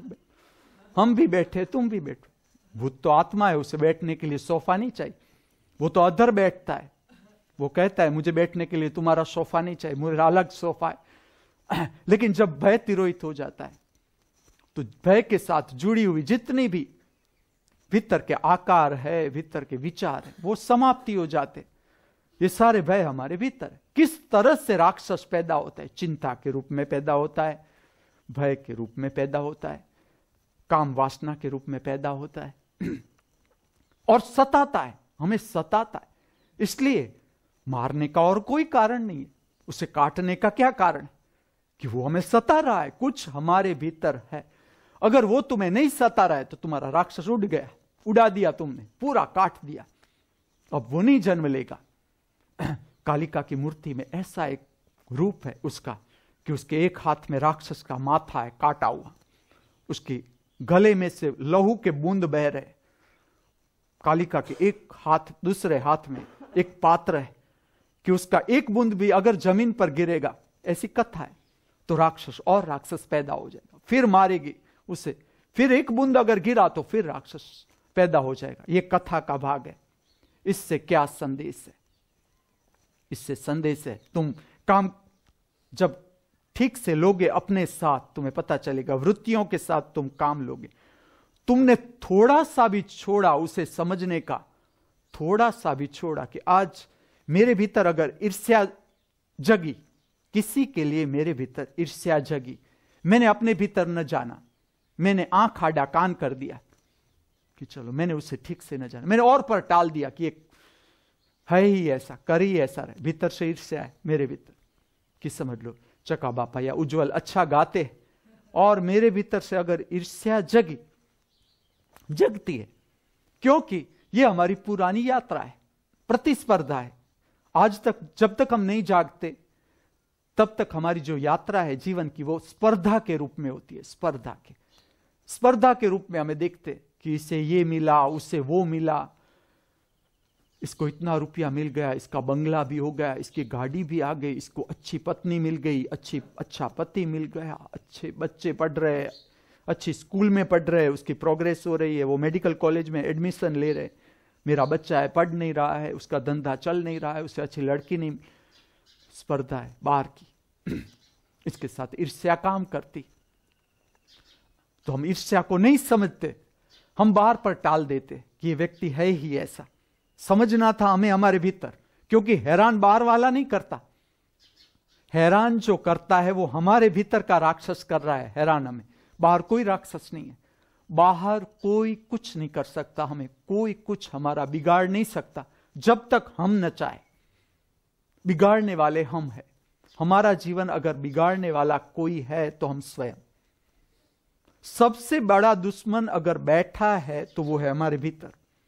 हम भी बैठे, तुम भी बैठो। भूत तो आत्मा है, उसे बैठने के लिए सोफा नहीं चाहिए। वो तो अधर बैठता है, वो कहता है मुझे बैठने के लिए तुम्हारा सोफा नहीं चाहिए, मेरा अलग सोफा है। लेकिन जब भय तिरोहित हो जाता है तो भय के साथ जुड़ी हुई जितनी भी भीतर के आकार है, भीतर के विचार है, वो समाप्ति हो जाते। ये सारे भय हमारे भीतर है। किस तरह से राक्षस पैदा होता है? चिंता के रूप में पैदा होता है, भय के रूप में पैदा होता है, काम वासना के रूप में पैदा होता है और सताता है, हमें सताता है। इसलिए मारने का और कोई कारण नहीं है, उसे काटने का क्या कारण है? कि वो हमें सता रहा है, कुछ हमारे भीतर है। अगर वो तुम्हें नहीं सता रहा है तो तुम्हारा राक्षस उड़ गया, उड़ा दिया तुमने, पूरा काट दिया, अब वो नहीं जन्म लेगा। कालिका की मूर्ति में ऐसा एक रूप है उसका कि उसके एक हाथ में राक्षस का माथा है काटा हुआ, उसके गले में से लहू के बूंद बह रहे। कालिका के एक हाथ, दूसरे हाथ में एक पात्र है कि उसका एक बूंद भी अगर जमीन पर गिरेगा, ऐसी कथा है, तो राक्षस और राक्षस पैदा हो जाएगा, फिर मारेगी उसे। फिर एक बूंद अगर गिरा तो फिर राक्षस पैदा हो जाएगा। यह कथा का भाग है। इससे क्या संदेश है? इससे संदेश है तुम काम जब ठीक से लोगे अपने साथ, तुम्हें पता चलेगा वृत्तियों के साथ तुम काम लोगे। तुमने थोड़ा सा भी छोड़ा उसे समझने का, थोड़ा सा भी छोड़ा कि आज मेरे भीतर अगर ईर्ष्या जगी, किसी के लिए मेरे भीतर ईर्ष्या जगी, मैंने अपने भीतर न जाना, मैंने आंख आड़ा कान कर दिया कि चलो मैंने उसे ठीक से न जाना, मैंने और पर टाल दिया कि एक है ही ऐसा, कर ही ऐसा रहे, भीतर से ईर्ष्या है मेरे भीतर। कि समझ लो चका बापा या उज्जवल अच्छा गाते और मेरे भीतर से अगर ईर्ष्या जगती है, क्योंकि यह हमारी पुरानी यात्रा है, प्रतिस्पर्धा है। आज तक जब तक हम नहीं जागते तब तक हमारी जो यात्रा है जीवन की, वो स्पर्धा के रूप में होती है। स्पर्धा के रूप में हमें देखते कि इसे ये मिला, उसे वो मिला, इसको इतना रुपया मिल गया, इसका बंगला भी हो गया, इसकी गाड़ी भी आ गई, इसको अच्छी पत्नी मिल गई, अच्छा पति मिल गया, अच्छे बच्चे पढ़ रहे, अच्छी स्कूल में पढ़ रहे, उसकी प्रोग्रेस हो रही है, वो मेडिकल कॉलेज में एडमिशन ले रहे। मेरा बच्चा है पढ़ नहीं रहा है, उसका धंधा चल नहीं रहा है, उसे अच्छी लड़की नहीं। स्पर्धा है बाहर की, इसके साथ ईर्ष्या काम करती। तो हम ईर्ष्या को नहीं समझते, हम बाहर पर टाल देते कि ये व्यक्ति है ही ऐसा। समझना था हमें हमारे भीतर, क्योंकि हैरान बाहर वाला नहीं करता, हैरान जो करता है वो हमारे भीतर का राक्षस कर रहा है हैरान हमें। बाहर कोई राक्षस नहीं है, बाहर कोई कुछ नहीं कर सकता, हमें कोई कुछ हमारा बिगाड़ नहीं सकता जब तक हम न चाहे। बिगाड़ने वाले हम हैं। हमारा जीवन अगर बिगाड़ने वाला कोई है तो हम स्वयं। सबसे बड़ा दुश्मन अगर बैठा है तो वो है हमारे भीतर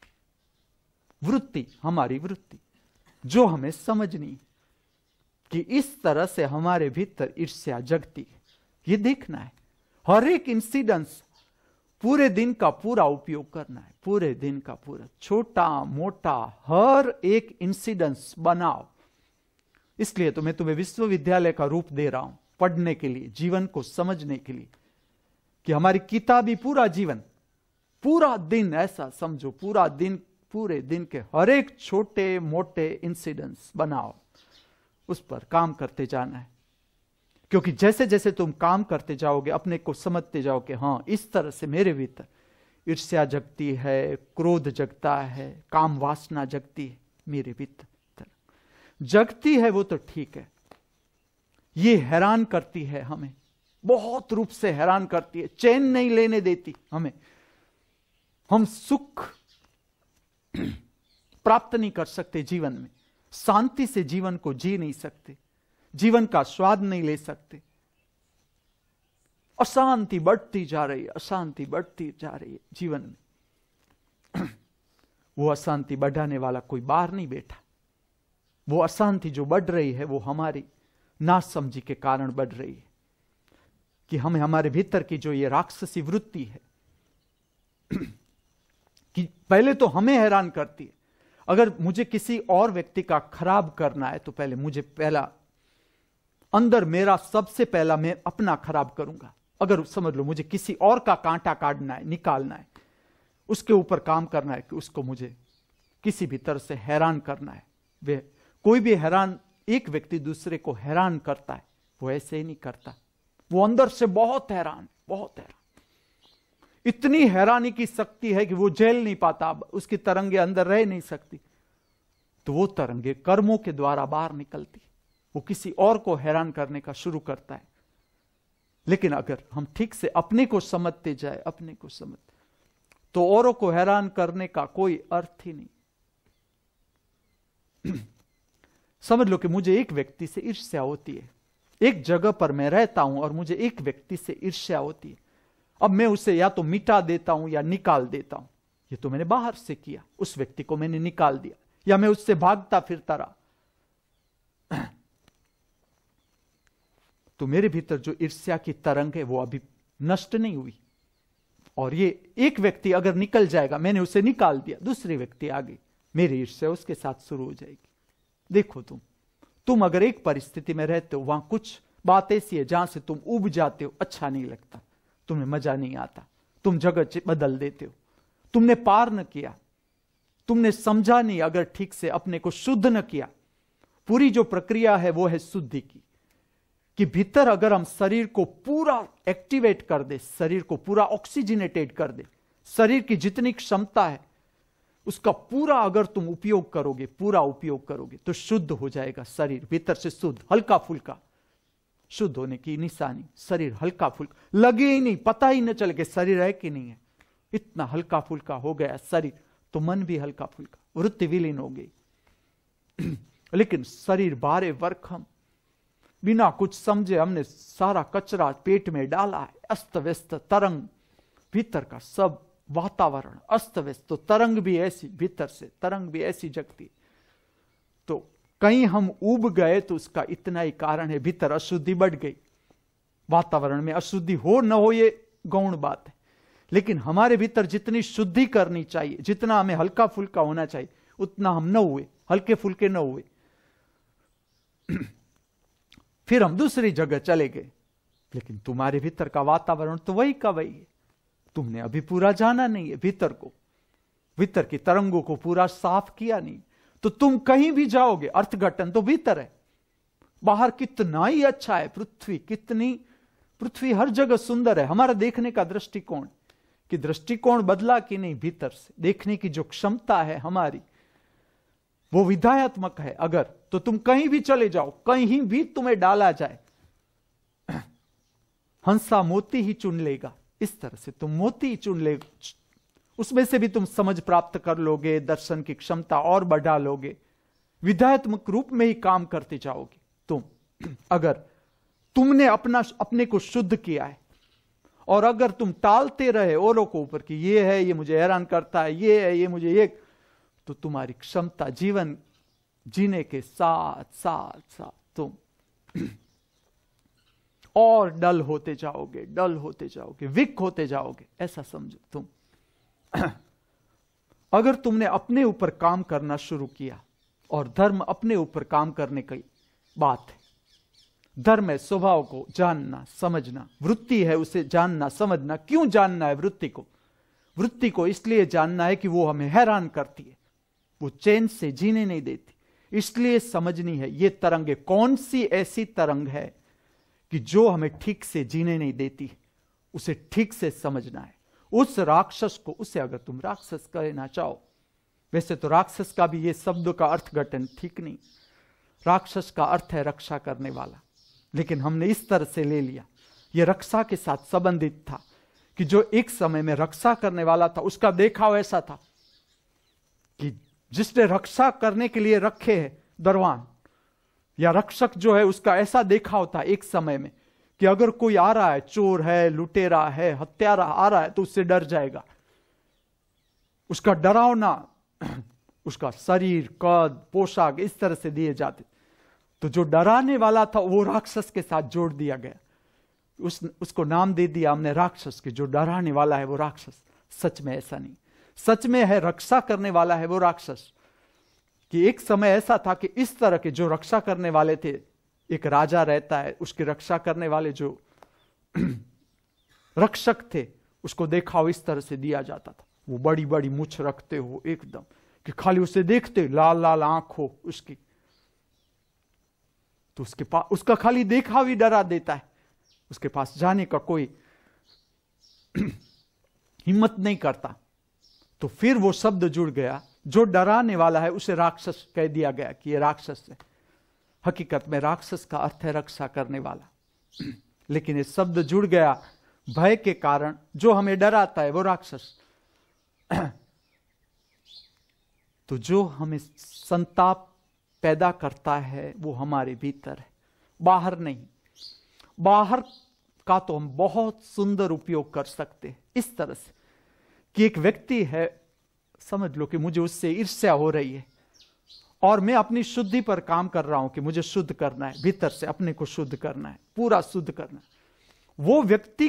वृत्ति, हमारी वृत्ति, जो हमें समझनी है कि इस तरह से हमारे भीतर ईर्ष्या जगती है। ये देखना है, हर एक इंसिडेंस पूरे दिन का पूरा उपयोग करना है, पूरे दिन का पूरा, छोटा मोटा हर एक इंसिडेंस बनाओ। इसलिए तो मैं तुम्हें विश्वविद्यालय का रूप दे रहा हूं, पढ़ने के लिए, जीवन को समझने के लिए, कि हमारी किताबी पूरा जीवन, पूरा दिन ऐसा समझो, पूरा दिन, पूरे दिन के हर एक छोटे मोटे इंसिडेंट्स बनाओ, उस पर काम करते जाना है। क्योंकि जैसे जैसे तुम काम करते जाओगे, अपने को समझते जाओगे, हां इस तरह से मेरे भीतर ईर्ष्या जगती है, क्रोध जगता है, काम वासना जगती है मेरे भीतर। जगती है वो तो ठीक है, ये हैरान करती है हमें, बहुत रूप से हैरान करती है, चैन नहीं लेने देती हमें। हम सुख प्राप्त नहीं कर सकते जीवन में, शांति से जीवन को जी नहीं सकते, जीवन का स्वाद नहीं ले सकते। अशांति बढ़ती जा रही है, अशांति बढ़ती जा रही है जीवन में। वो अशांति बढ़ाने वाला कोई बाहर नहीं बैठा। वो अशांति जो बढ़ रही है वो हमारी नासमझी के कारण बढ़ रही है, कि हमें हमारे भीतर की जो ये राक्षसी वृत्ति है कि पहले तो हमें हैरान करती है। अगर मुझे किसी और व्यक्ति का खराब करना है तो पहला अंदर मेरा सबसे पहला मैं अपना खराब करूंगा। अगर समझ लो मुझे किसी और का कांटा काटना है, निकालना है, उसके ऊपर काम करना है, कि उसको मुझे किसी भी तरह से हैरान करना है। वे कोई भी हैरान, एक व्यक्ति दूसरे को हैरान करता है, वो ऐसे ही नहीं करता, वो अंदर से बहुत हैरान, बहुत हैरान, इतनी हैरानी की शक्ति है कि वो झेल नहीं पाता, उसकी तरंगे अंदर रह नहीं सकती, तो वो तरंगे कर्मों के द्वारा बाहर निकलती, वो किसी और को हैरान करने का शुरू करता है। लेकिन अगर हम ठीक से अपने को समझते जाए, अपने को समझते, तो औरों को हैरान करने का कोई अर्थ ही नहीं। समझ लो कि मुझे एक व्यक्ति से ईर्ष्या होती है, एक जगह पर मैं रहता हूं और मुझे एक व्यक्ति से ईर्ष्या होती है। अब मैं उसे या तो मिटा देता हूं या निकाल देता हूं। ये तो मैंने बाहर से किया, उस व्यक्ति को मैंने निकाल दिया, या मैं उससे भागता फिरता रहा। तो मेरे भीतर जो ईर्ष्या की तरंग है वो अभी नष्ट नहीं हुई। और ये एक व्यक्ति अगर निकल जाएगा, मैंने उसे निकाल दिया, दूसरी व्यक्ति आ गई, मेरी ईर्ष्या उसके साथ शुरू हो जाएगी। देखो तुम अगर एक परिस्थिति में रहते हो, वहां कुछ बात ऐसी है जहां से तुम उब जाते हो, अच्छा नहीं लगता, तुम्हें मजा नहीं आता, तुम जगह बदल देते हो। तुमने पार न किया, तुमने समझा नहीं, अगर ठीक से अपने को शुद्ध न किया। पूरी जो प्रक्रिया है वो है शुद्धि की, कि भीतर अगर हम शरीर को पूरा एक्टिवेट कर दे, शरीर को पूरा ऑक्सीजनेटेड कर दे, शरीर की जितनी क्षमता है उसका पूरा अगर तुम उपयोग करोगे, पूरा उपयोग करोगे, तो शुद्ध हो जाएगा शरीर, भीतर से शुद्ध, हल्का फुल्का। शुद्ध होने की निशानी शरीर हल्का फुल्का, लगे ही नहीं, पता ही न चले कि शरीर है कि नहीं है, इतना हल्का फुल्का हो गया शरीर। तो मन भी हल्का फुल्का, वृत्ति विलीन हो गई। लेकिन शरीर बारे वर्खम, बिना कुछ समझे हमने सारा कचरा पेट में डाला है, अस्त व्यस्त तरंग, भीतर का सब वातावरण अस्त व्यस्त, तो तरंग भी ऐसी, भीतर से तरंग भी ऐसी जगती। तो कहीं हम उब गए तो उसका इतना ही कारण है, भीतर अशुद्धि बढ़ गई। वातावरण में अशुद्धि हो न हो ये गौण बात है, लेकिन हमारे भीतर जितनी शुद्धि करनी चाहिए, जितना हमें हल्का फुल्का होना चाहिए, उतना हम न हुए, हल्के फुल्के न हुए। फिर हम दूसरी जगह चले गए, लेकिन तुम्हारे भीतर का वातावरण तो वही का वही है। तुमने अभी पूरा जाना नहीं है भीतर को, भीतर की तरंगों को पूरा साफ किया नहीं, तो तुम कहीं भी जाओगे, अर्थघटन तो भीतर है। बाहर कितना ही अच्छा है, पृथ्वी हर जगह सुंदर है। हमारा देखने का दृष्टिकोण, कि दृष्टिकोण बदला कि नहीं, भीतर से देखने की जो क्षमता है हमारी, वो विधायात्मक है। अगर तो तुम कहीं भी चले जाओ, कहीं भी तुम्हें डाला जाए, हंसा मोती ही चुन लेगा, इस तरह से तुम मोती ही चुन ले, उसमें से भी तुम समझ प्राप्त कर लोगे, दर्शन की क्षमता और बढ़ा लोगे, विधायात्मक रूप में ही काम करते जाओगे तुम। अगर तुमने अपने को शुद्ध किया है, और अगर तुम टालते रहे औरों को ऊपर कि ये है, ये मुझे हैरान करता है, ये है, ये मुझे ये, तो तुम्हारी क्षमता जीवन जीने के साथ साथ साथ तुम और डल होते जाओगे, वीक होते जाओगे, ऐसा समझो तुम। अगर तुमने अपने ऊपर काम करना शुरू किया, और धर्म अपने ऊपर काम करने की बात है, धर्म है स्वभाव को जानना समझना, वृत्ति है उसे जानना समझना। क्यों जानना है वृत्ति को? वृत्ति को इसलिए जानना है कि वो हमें हैरान करती है, वो चैन से जीने नहीं देती, इसलिए समझनी है ये तरंगे कौन सी ऐसी तरंग है कि जो हमें ठीक से जीने नहीं देती, उसे ठीक से समझना है। उस राक्षस को, उसे अगर तुम राक्षस कहना चाहो, वैसे तो राक्षस का भी ये शब्द का अर्थघटन ठीक नहीं, राक्षस का अर्थ है रक्षा करने वाला, लेकिन हमने इस तरह से ले लिया। यह रक्षा के साथ संबंधित था कि जो एक समय में रक्षा करने वाला था उसका देखाव ऐसा था कि जिसने रक्षा करने के लिए रखे हैं दरवान या रक्षक जो है, उसका ऐसा देखाव था एक समय में कि अगर कोई आ रहा है, चोर है, लुटेरा है, हत्यारा आ रहा है, तो उससे डर जाएगा। उसका डरावना, उसका शरीर, कद, पोशाक इस तरह से दिए जाते। तो जो डराने वाला था वो राक्षस के साथ जोड़ दिया गया। उसको नाम दे दिया हमने राक्षस के। जो डराने वाला है वो राक्षस। सच में ऐसा नहीं, सच में है रक्षा करने वाला है वो राक्षस। कि एक समय ऐसा था कि इस तरह के जो रक्षा करने वाले थे, एक राजा रहता है, उसकी रक्षा करने वाले जो रक्षक थे उसको देखाव इस तरह से दिया जाता था। वो बड़ी बड़ी मूछ रखते हो एकदम, कि खाली उसे देखते लाल लाल आंख हो उसकी, तो उसके पास उसका खाली देखाव ही डरा देता है। उसके पास जाने का कोई हिम्मत नहीं करता। तो फिर वो शब्द जुड़ गया, जो डराने वाला है उसे राक्षस कह दिया गया कि ये राक्षस है। हकीकत में राक्षस का अर्थ है रक्षा करने वाला, लेकिन ये शब्द जुड़ गया भय के कारण। जो हमें डराता है वो राक्षस। तो जो हमें संताप पैदा करता है वो हमारे भीतर है, बाहर नहीं। बाहर का तो हम बहुत सुंदर उपयोग कर सकते हैं इस तरह से कि एक व्यक्ति है, समझ लो कि मुझे उससे ईर्ष्या हो रही है और मैं अपनी शुद्धि पर काम कर रहा हूं कि मुझे शुद्ध करना है, भीतर से अपने को शुद्ध करना है, पूरा शुद्ध करना है। वो व्यक्ति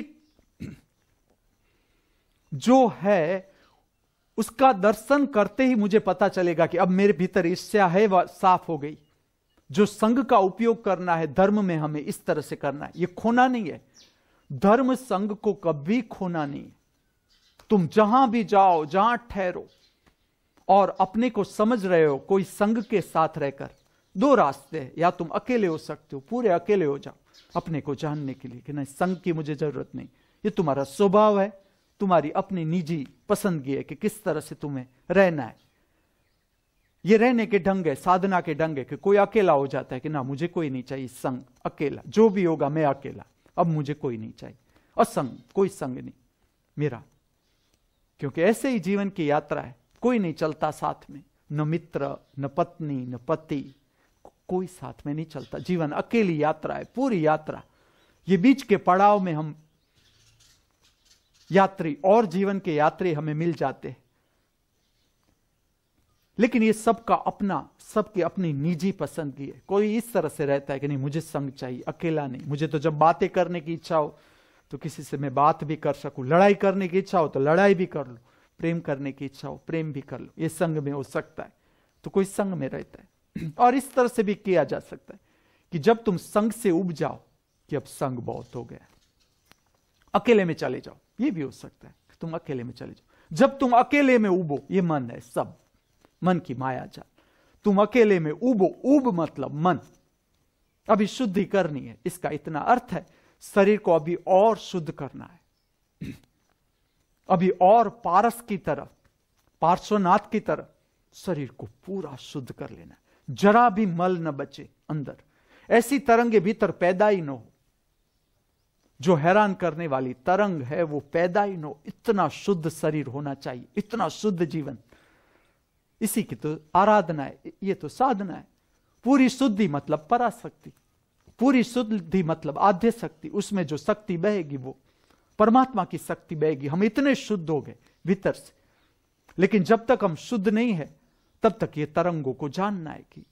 जो है उसका दर्शन करते ही मुझे पता चलेगा कि अब मेरे भीतर ईर्ष्या है, वह साफ हो गई। जो संघ का उपयोग करना है धर्म में हमें इस तरह से करना है, यह खोना नहीं है। धर्म संघ को कभी खोना नहीं है। तुम जहां भी जाओ, जहां ठहरो और अपने को समझ रहे हो कोई संघ के साथ रहकर, दो रास्ते हैं। या तुम अकेले हो सकते हो, पूरे अकेले हो जाओ अपने को जानने के लिए कि नहीं संघ की मुझे जरूरत नहीं। ये तुम्हारा स्वभाव है, तुम्हारी अपनी निजी पसंदगी है कि किस तरह से तुम्हें रहना है। ये रहने के ढंग है, साधना के ढंग है कि कोई अकेला हो जाता है कि ना मुझे कोई नहीं चाहिए, संग अकेला, जो भी होगा मैं अकेला, अब मुझे कोई नहीं चाहिए, असंग, कोई संग नहीं मेरा। क्योंकि ऐसे ही जीवन की यात्रा है, कोई नहीं चलता साथ में, न मित्र, न पत्नी, न पति, कोई साथ में नहीं चलता। जीवन अकेली यात्रा है, पूरी यात्रा। ये बीच के पड़ाव में हम यात्री और जीवन के यात्री हमें मिल जाते हैं, लेकिन ये सबका अपना, सबकी अपनी निजी पसंदगी है। कोई इस तरह से रहता है कि नहीं मुझे संग चाहिए, अकेला नहीं। मुझे तो जब बातें करने की इच्छा हो तो किसी से मैं बात भी कर सकूं, लड़ाई करने की इच्छा हो तो लड़ाई भी कर लो, प्रेम करने की इच्छा हो प्रेम भी कर लो। ये संग में हो सकता है, तो कोई संग में रहता है। और इस तरह से भी किया जा सकता है कि जब तुम संग से उब जाओ कि अब संग बहुत हो गया, अकेले में चले जाओ। ये भी हो सकता है कि तुम अकेले में चले जाओ। जब तुम अकेले में उबो, ये मन है, सब मन की माया जाल। तुम अकेले में उबो, उब मतलब मन, अभी शुद्धि करनी है। इसका इतना अर्थ है शरीर को अभी और शुद्ध करना है, अभी और पारस की तरफ, पार्श्वनाथ की तरफ शरीर को पूरा शुद्ध कर लेना है। जरा भी मल न बचे अंदर, ऐसी तरंगे भीतर पैदा ही न हो। जो हैरान करने वाली तरंग है वो पैदा ही न हो। इतना शुद्ध शरीर होना चाहिए, इतना शुद्ध जीवन। इसी की तो आराधना है, ये तो साधना है। पूरी शुद्धि मतलब पराशक्ति, पूरी शुद्धि मतलब आद्य शक्ति। उसमें जो शक्ति बहेगी वो परमात्मा की शक्ति बहेगी। हम इतने शुद्ध हो गए भीतर से, लेकिन जब तक हम शुद्ध नहीं है तब तक ये तरंगों को जानना है कि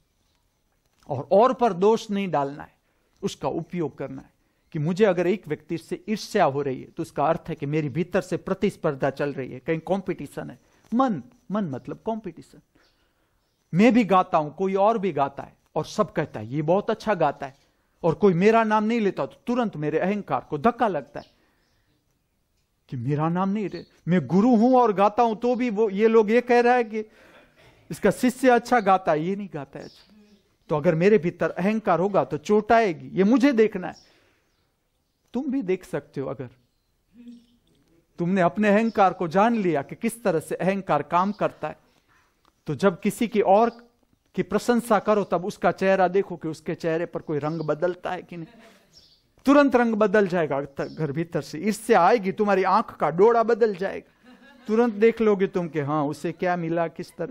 और पर दोष नहीं डालना है, उसका उपयोग करना है। कि मुझे अगर एक व्यक्ति से ईर्ष्या हो रही है तो उसका अर्थ है कि मेरी भीतर से प्रतिस्पर्धा चल रही है, कहीं कंपटीशन है। मन मतलब कंपटीशन। मैं भी गाता हूं, कोई और भी गाता है और सब कहता है ये बहुत अच्छा गाता है, और कोई मेरा नाम नहीं लेता तो तुरंत मेरे अहंकार को धक्का लगता है कि मेरा नाम नहीं ले, मैं गुरु हूं और गाता हूं तो भी वो ये लोग ये कह रहा है कि इसका शिष्य अच्छा गाता है, ये नहीं गाता है अच्छा। तो अगर मेरे भीतर अहंकार होगा तो चोट आएगी, ये मुझे देखना है। तुम भी देख सकते हो, अगर तुमने अपने अहंकार को जान लिया कि किस तरह से अहंकार काम करता है, तो जब किसी की और की प्रशंसा करो तब उसका चेहरा देखो कि उसके चेहरे पर कोई रंग बदलता है कि नहीं। तुरंत रंग बदल जाएगा घर भीतर से। ईर्ष्या आएगी, तुम्हारी आंख का डोरा बदल जाएगा, तुरंत देख लोगे तुम कि हाँ उसे क्या मिला, किस तरह।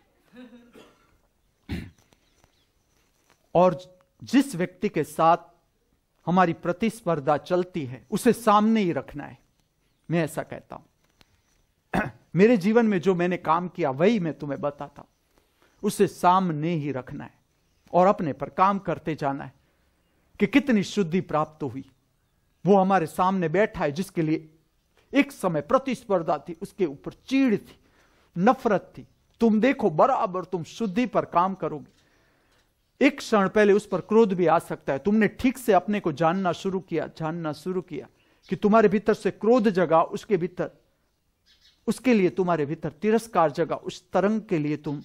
और जिस व्यक्ति के साथ हमारी प्रतिस्पर्धा चलती है उसे सामने ही रखना है। मैं ऐसा कहता हूं, मेरे जीवन में जो मैंने काम किया वही मैं तुम्हें बताता हूं, उसे सामने ही रखना है और अपने पर काम करते जाना है कि कितनी शुद्धि प्राप्त हुई। वो हमारे सामने बैठा है जिसके लिए एक समय प्रतिस्पर्धा थी, उसके ऊपर चीड़ थी, नफरत थी। तुम देखो बराबर तुम शुद्धि पर काम करोगे, एक क्षण पहले उस पर क्रोध भी आ सकता है। तुमने ठीक से अपने को जानना शुरू किया कि तुम्हारे भीतर से क्रोध जगा, उसके भीतर, उसके लिए तुम्हारे भीतर तिरस्कार जगा, उस तरंग के लिए तुम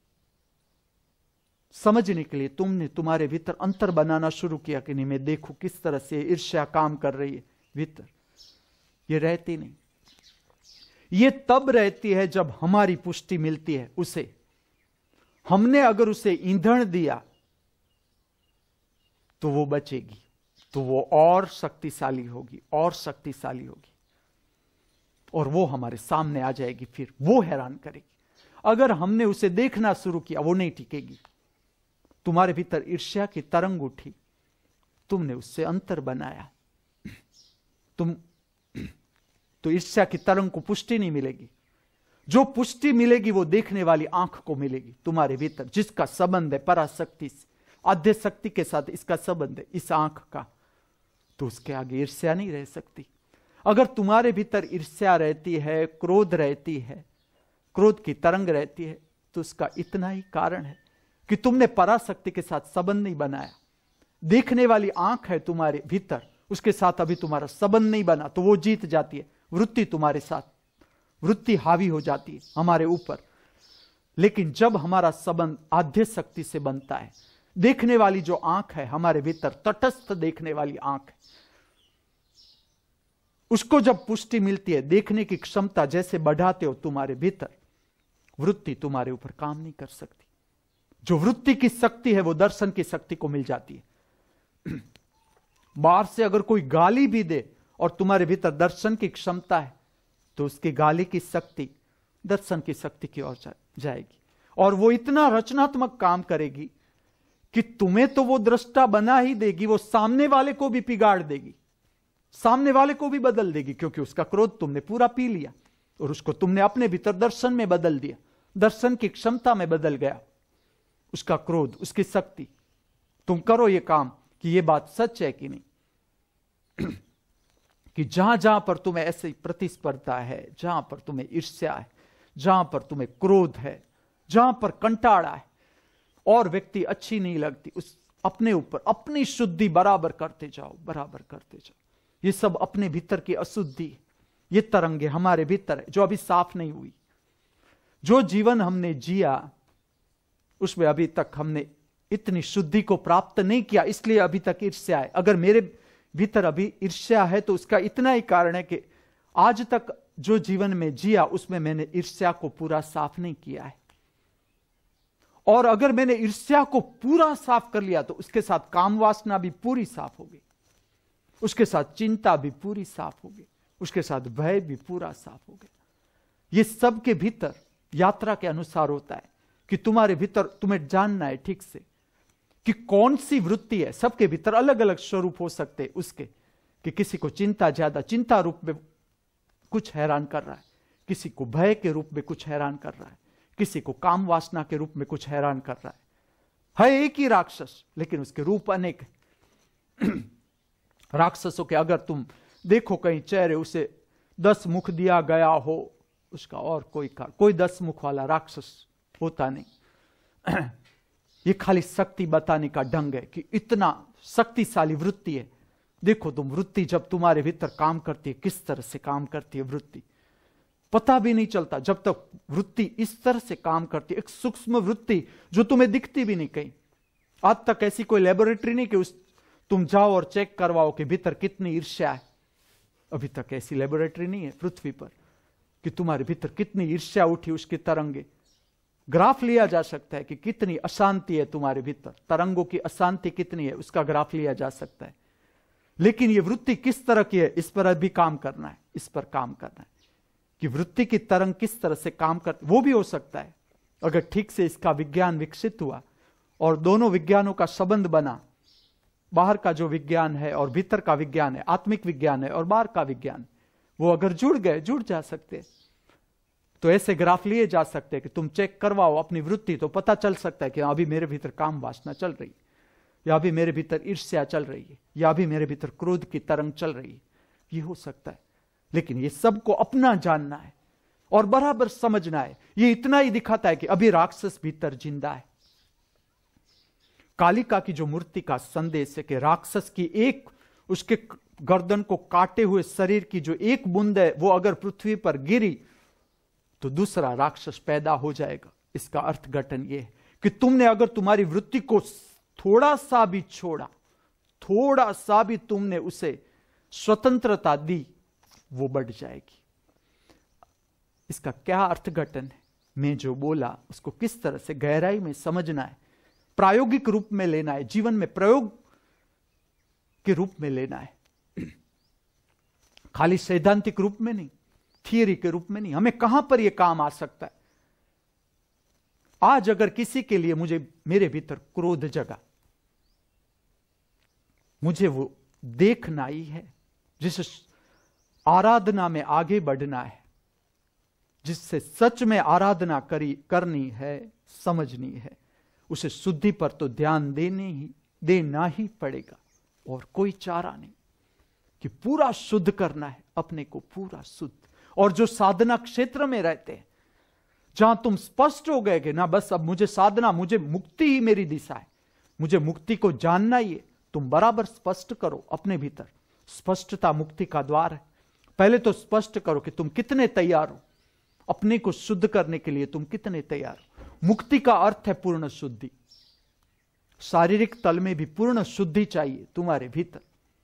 समझने के लिए तुमने तुम्हारे भीतर अंतर बनाना शुरू किया कि नहीं मैं देखूं किस तरह से ईर्ष्या काम कर रही है भीतर। ये रहती नहीं, ये तब रहती है जब हमारी पुष्टि मिलती है उसे। हमने अगर उसे ईंधन दिया तो वो बचेगी, तो वो और शक्तिशाली होगी, और शक्तिशाली होगी, और वो हमारे सामने आ जाएगी, फिर वो हैरान करेगी। अगर हमने उसे देखना शुरू किया वो नहीं टिकेगी। तुम्हारे भीतर ईर्ष्या की तरंग उठी, तुमने उससे अंतर बनाया, तुम तो ईर्ष्या की तरंग को पुष्टि नहीं मिलेगी। जो पुष्टि मिलेगी वो देखने वाली आंख को मिलेगी तुम्हारे भीतर, जिसका संबंध है पराशक्ति से, आद्य शक्ति के साथ इसका संबंध है, इस आंख का। तो उसके आगे ईर्ष्या नहीं रह सकती। अगर तुम्हारे भीतर ईर्ष्या रहती है, क्रोध रहती है, क्रोध की तरंग रहती है, तो उसका इतना ही कारण है कि तुमने पराशक्ति के साथ संबंध नहीं बनाया। देखने वाली आंख है तुम्हारे भीतर, उसके साथ अभी तुम्हारा संबंध नहीं बना, तो वो जीत जाती है। वृत्ति तुम्हारे साथ, वृत्ति हावी हो जाती है हमारे ऊपर। लेकिन जब हमारा संबंध आद्य शक्ति से बनता है, देखने वाली जो आंख है हमारे भीतर, तटस्थ देखने वाली आंख है, उसको जब पुष्टि मिलती है, देखने की क्षमता जैसे बढ़ाते हो तुम्हारे भीतर, वृत्ति तुम्हारे ऊपर काम नहीं कर सकती। जो वृत्ति की शक्ति है वो दर्शन की शक्ति को मिल जाती है। बाहर से अगर कोई गाली भी दे और तुम्हारे भीतर दर्शन की क्षमता है, तो उसकी गाली की शक्ति दर्शन की शक्ति की ओर जाएगी, और वो इतना रचनात्मक काम करेगी कि तुम्हें तो वो दृष्टा बना ही देगी, वो सामने वाले को भी पिगाड़ देगी, सामने वाले को भी बदल देगी, क्योंकि उसका क्रोध तुमने पूरा पी लिया और उसको तुमने अपने भीतर दर्शन में बदल दिया, दर्शन की क्षमता में बदल गया उसका क्रोध, उसकी शक्ति। तुम करो ये काम कि ये बात सच है कि नहीं, कि जहां जहां पर तुम्हें ऐसी प्रतिस्पर्धा है, जहां पर तुम्हें ईर्ष्या है, जहां पर तुम्हें क्रोध है, जहां पर कंटाड़ा है और व्यक्ति अच्छी नहीं लगती, उस अपने ऊपर अपनी शुद्धि बराबर करते जाओ, बराबर करते जाओ। ये सब अपने भीतर की अशुद्धि, ये तरंगे हमारे भीतर है जो अभी साफ नहीं हुई। जो जीवन हमने जिया उसमें अभी तक हमने इतनी शुद्धि को प्राप्त नहीं किया, इसलिए अभी तक ईर्ष्या है। अगर मेरे भीतर अभी ईर्ष्या है तो उसका इतना ही कारण है कि आज तक जो जीवन में जिया उसमें मैंने ईर्ष्या को पूरा साफ नहीं किया है। और अगर मैंने ईर्ष्या को पूरा साफ कर लिया तो उसके साथ काम वासना भी पूरी साफ हो गई, उसके साथ चिंता भी पूरी साफ हो गई, उसके साथ भय भी पूरा साफ हो गया। ये सब के भीतर यात्रा के अनुसार होता है कि तुम्हारे भीतर तुम्हें जानना है ठीक से कि कौन सी वृत्ति है। सबके भीतर अलग अलग स्वरूप हो सकते हैं उसके, कि किसी को चिंता ज्यादा, चिंता रूप में कुछ हैरान कर रहा है, किसी को भय के रूप में कुछ हैरान कर रहा है, किसी को काम वासना के रूप में कुछ हैरान कर रहा है एक ही राक्षस लेकिन उसके रूप अनेक है। राक्षसों के अगर तुम देखो कहीं चेहरे, उसे 10 मुख दिया गया हो, उसका और कोई 10 मुख वाला राक्षस होता नहीं। ये खाली शक्ति बताने का ढंग है कि इतना शक्तिशाली वृत्ति है। देखो तुम, वृत्ति जब तुम्हारे भीतर काम करती है, किस तरह से काम करती है वृत्ति, पता भी नहीं चलता जब तक वृत्ति इस तरह से काम करती है। एक सूक्ष्म वृत्ति जो तुम्हें दिखती भी नहीं कहीं। आज तक ऐसी कोई लेबोरेटरी नहीं कि तुम जाओ और चेक करवाओ कि भीतर कितनी ईर्ष्या है। अभी तक ऐसी लेबोरेटरी नहीं है पृथ्वी पर कि तुम्हारे भीतर कितनी ईर्ष्या उठी, उसकी तरंगे। ग्राफ लिया जा सकता है कि कितनी अशांति है तुम्हारे भीतर, तरंगों की अशांति कितनी है, उसका ग्राफ लिया जा सकता है। लेकिन ये वृत्ति किस तरह की है, इस पर अभी काम करना है, इस पर काम करना है कि वृत्ति की तरंग किस तरह से काम करती, वो भी हो सकता है अगर ठीक से इसका विज्ञान विकसित हुआ और दोनों विज्ञानों का संबंध बना, बाहर का जो विज्ञान है और भीतर का विज्ञान है, आत्मिक विज्ञान है और बाहर का विज्ञान, वो अगर जुड़ गए, जुड़ जा सकते, तो ऐसे ग्राफ लिए जा सकते हैं कि तुम चेक करवाओ अपनी वृत्ति, तो पता चल सकता है कि अभी मेरे भीतर काम वासना चल रही है, या अभी मेरे भीतर ईर्ष्या चल रही है, या अभी मेरे भीतर क्रोध की तरंग चल रही है। ये हो सकता है, लेकिन ये सबको अपना जानना है और बराबर समझना है। ये इतना ही दिखाता है कि अभी राक्षस भीतर जिंदा है। कालिका की जो मूर्ति का संदेश है कि राक्षस की एक, उसके गर्दन को काटे हुए शरीर की जो एक बूंद है, वो अगर पृथ्वी पर गिरी तो दूसरा राक्षस पैदा हो जाएगा। इसका अर्थघटन यह है कि तुमने अगर तुम्हारी वृत्ति को थोड़ा सा भी छोड़ा, थोड़ा सा भी तुमने उसे स्वतंत्रता दी, वो बढ़ जाएगी। इसका क्या अर्थघटन है, मैं जो बोला उसको किस तरह से गहराई में समझना है, प्रायोगिक रूप में लेना है, जीवन में प्रयोग के रूप में लेना है, खाली सैद्धांतिक रूप में नहीं, थियरी के रूप में नहीं। हमें कहां पर यह काम आ सकता है? आज अगर किसी के लिए मुझे मेरे भीतर क्रोध जगा, मुझे वो देखना ही है, जिस आराधना में आगे बढ़ना है, जिससे सच में आराधना करनी है, समझनी है, उसे शुद्धि पर तो ध्यान देना ही पड़ेगा और कोई चारा नहीं कि पूरा शुद्ध करना है अपने को, पूरा शुद्ध। और जो साधना क्षेत्र में रहते हैं, जहां तुम स्पष्ट हो गए कि ना बस अब मुझे साधना, मुझे मुक्ति ही मेरी दिशा है, मुझे मुक्ति को जानना ही है, तुम बराबर स्पष्ट करो अपने भीतर। स्पष्टता मुक्ति का द्वार है। पहले तो स्पष्ट करो कि तुम कितने तैयार हो, अपने को शुद्ध करने के लिए तुम कितने तैयार हो। मुक्ति का अर्थ है पूर्ण शुद्धि। शारीरिक तल में भी पूर्ण शुद्धि चाहिए तुम्हारे भीतर।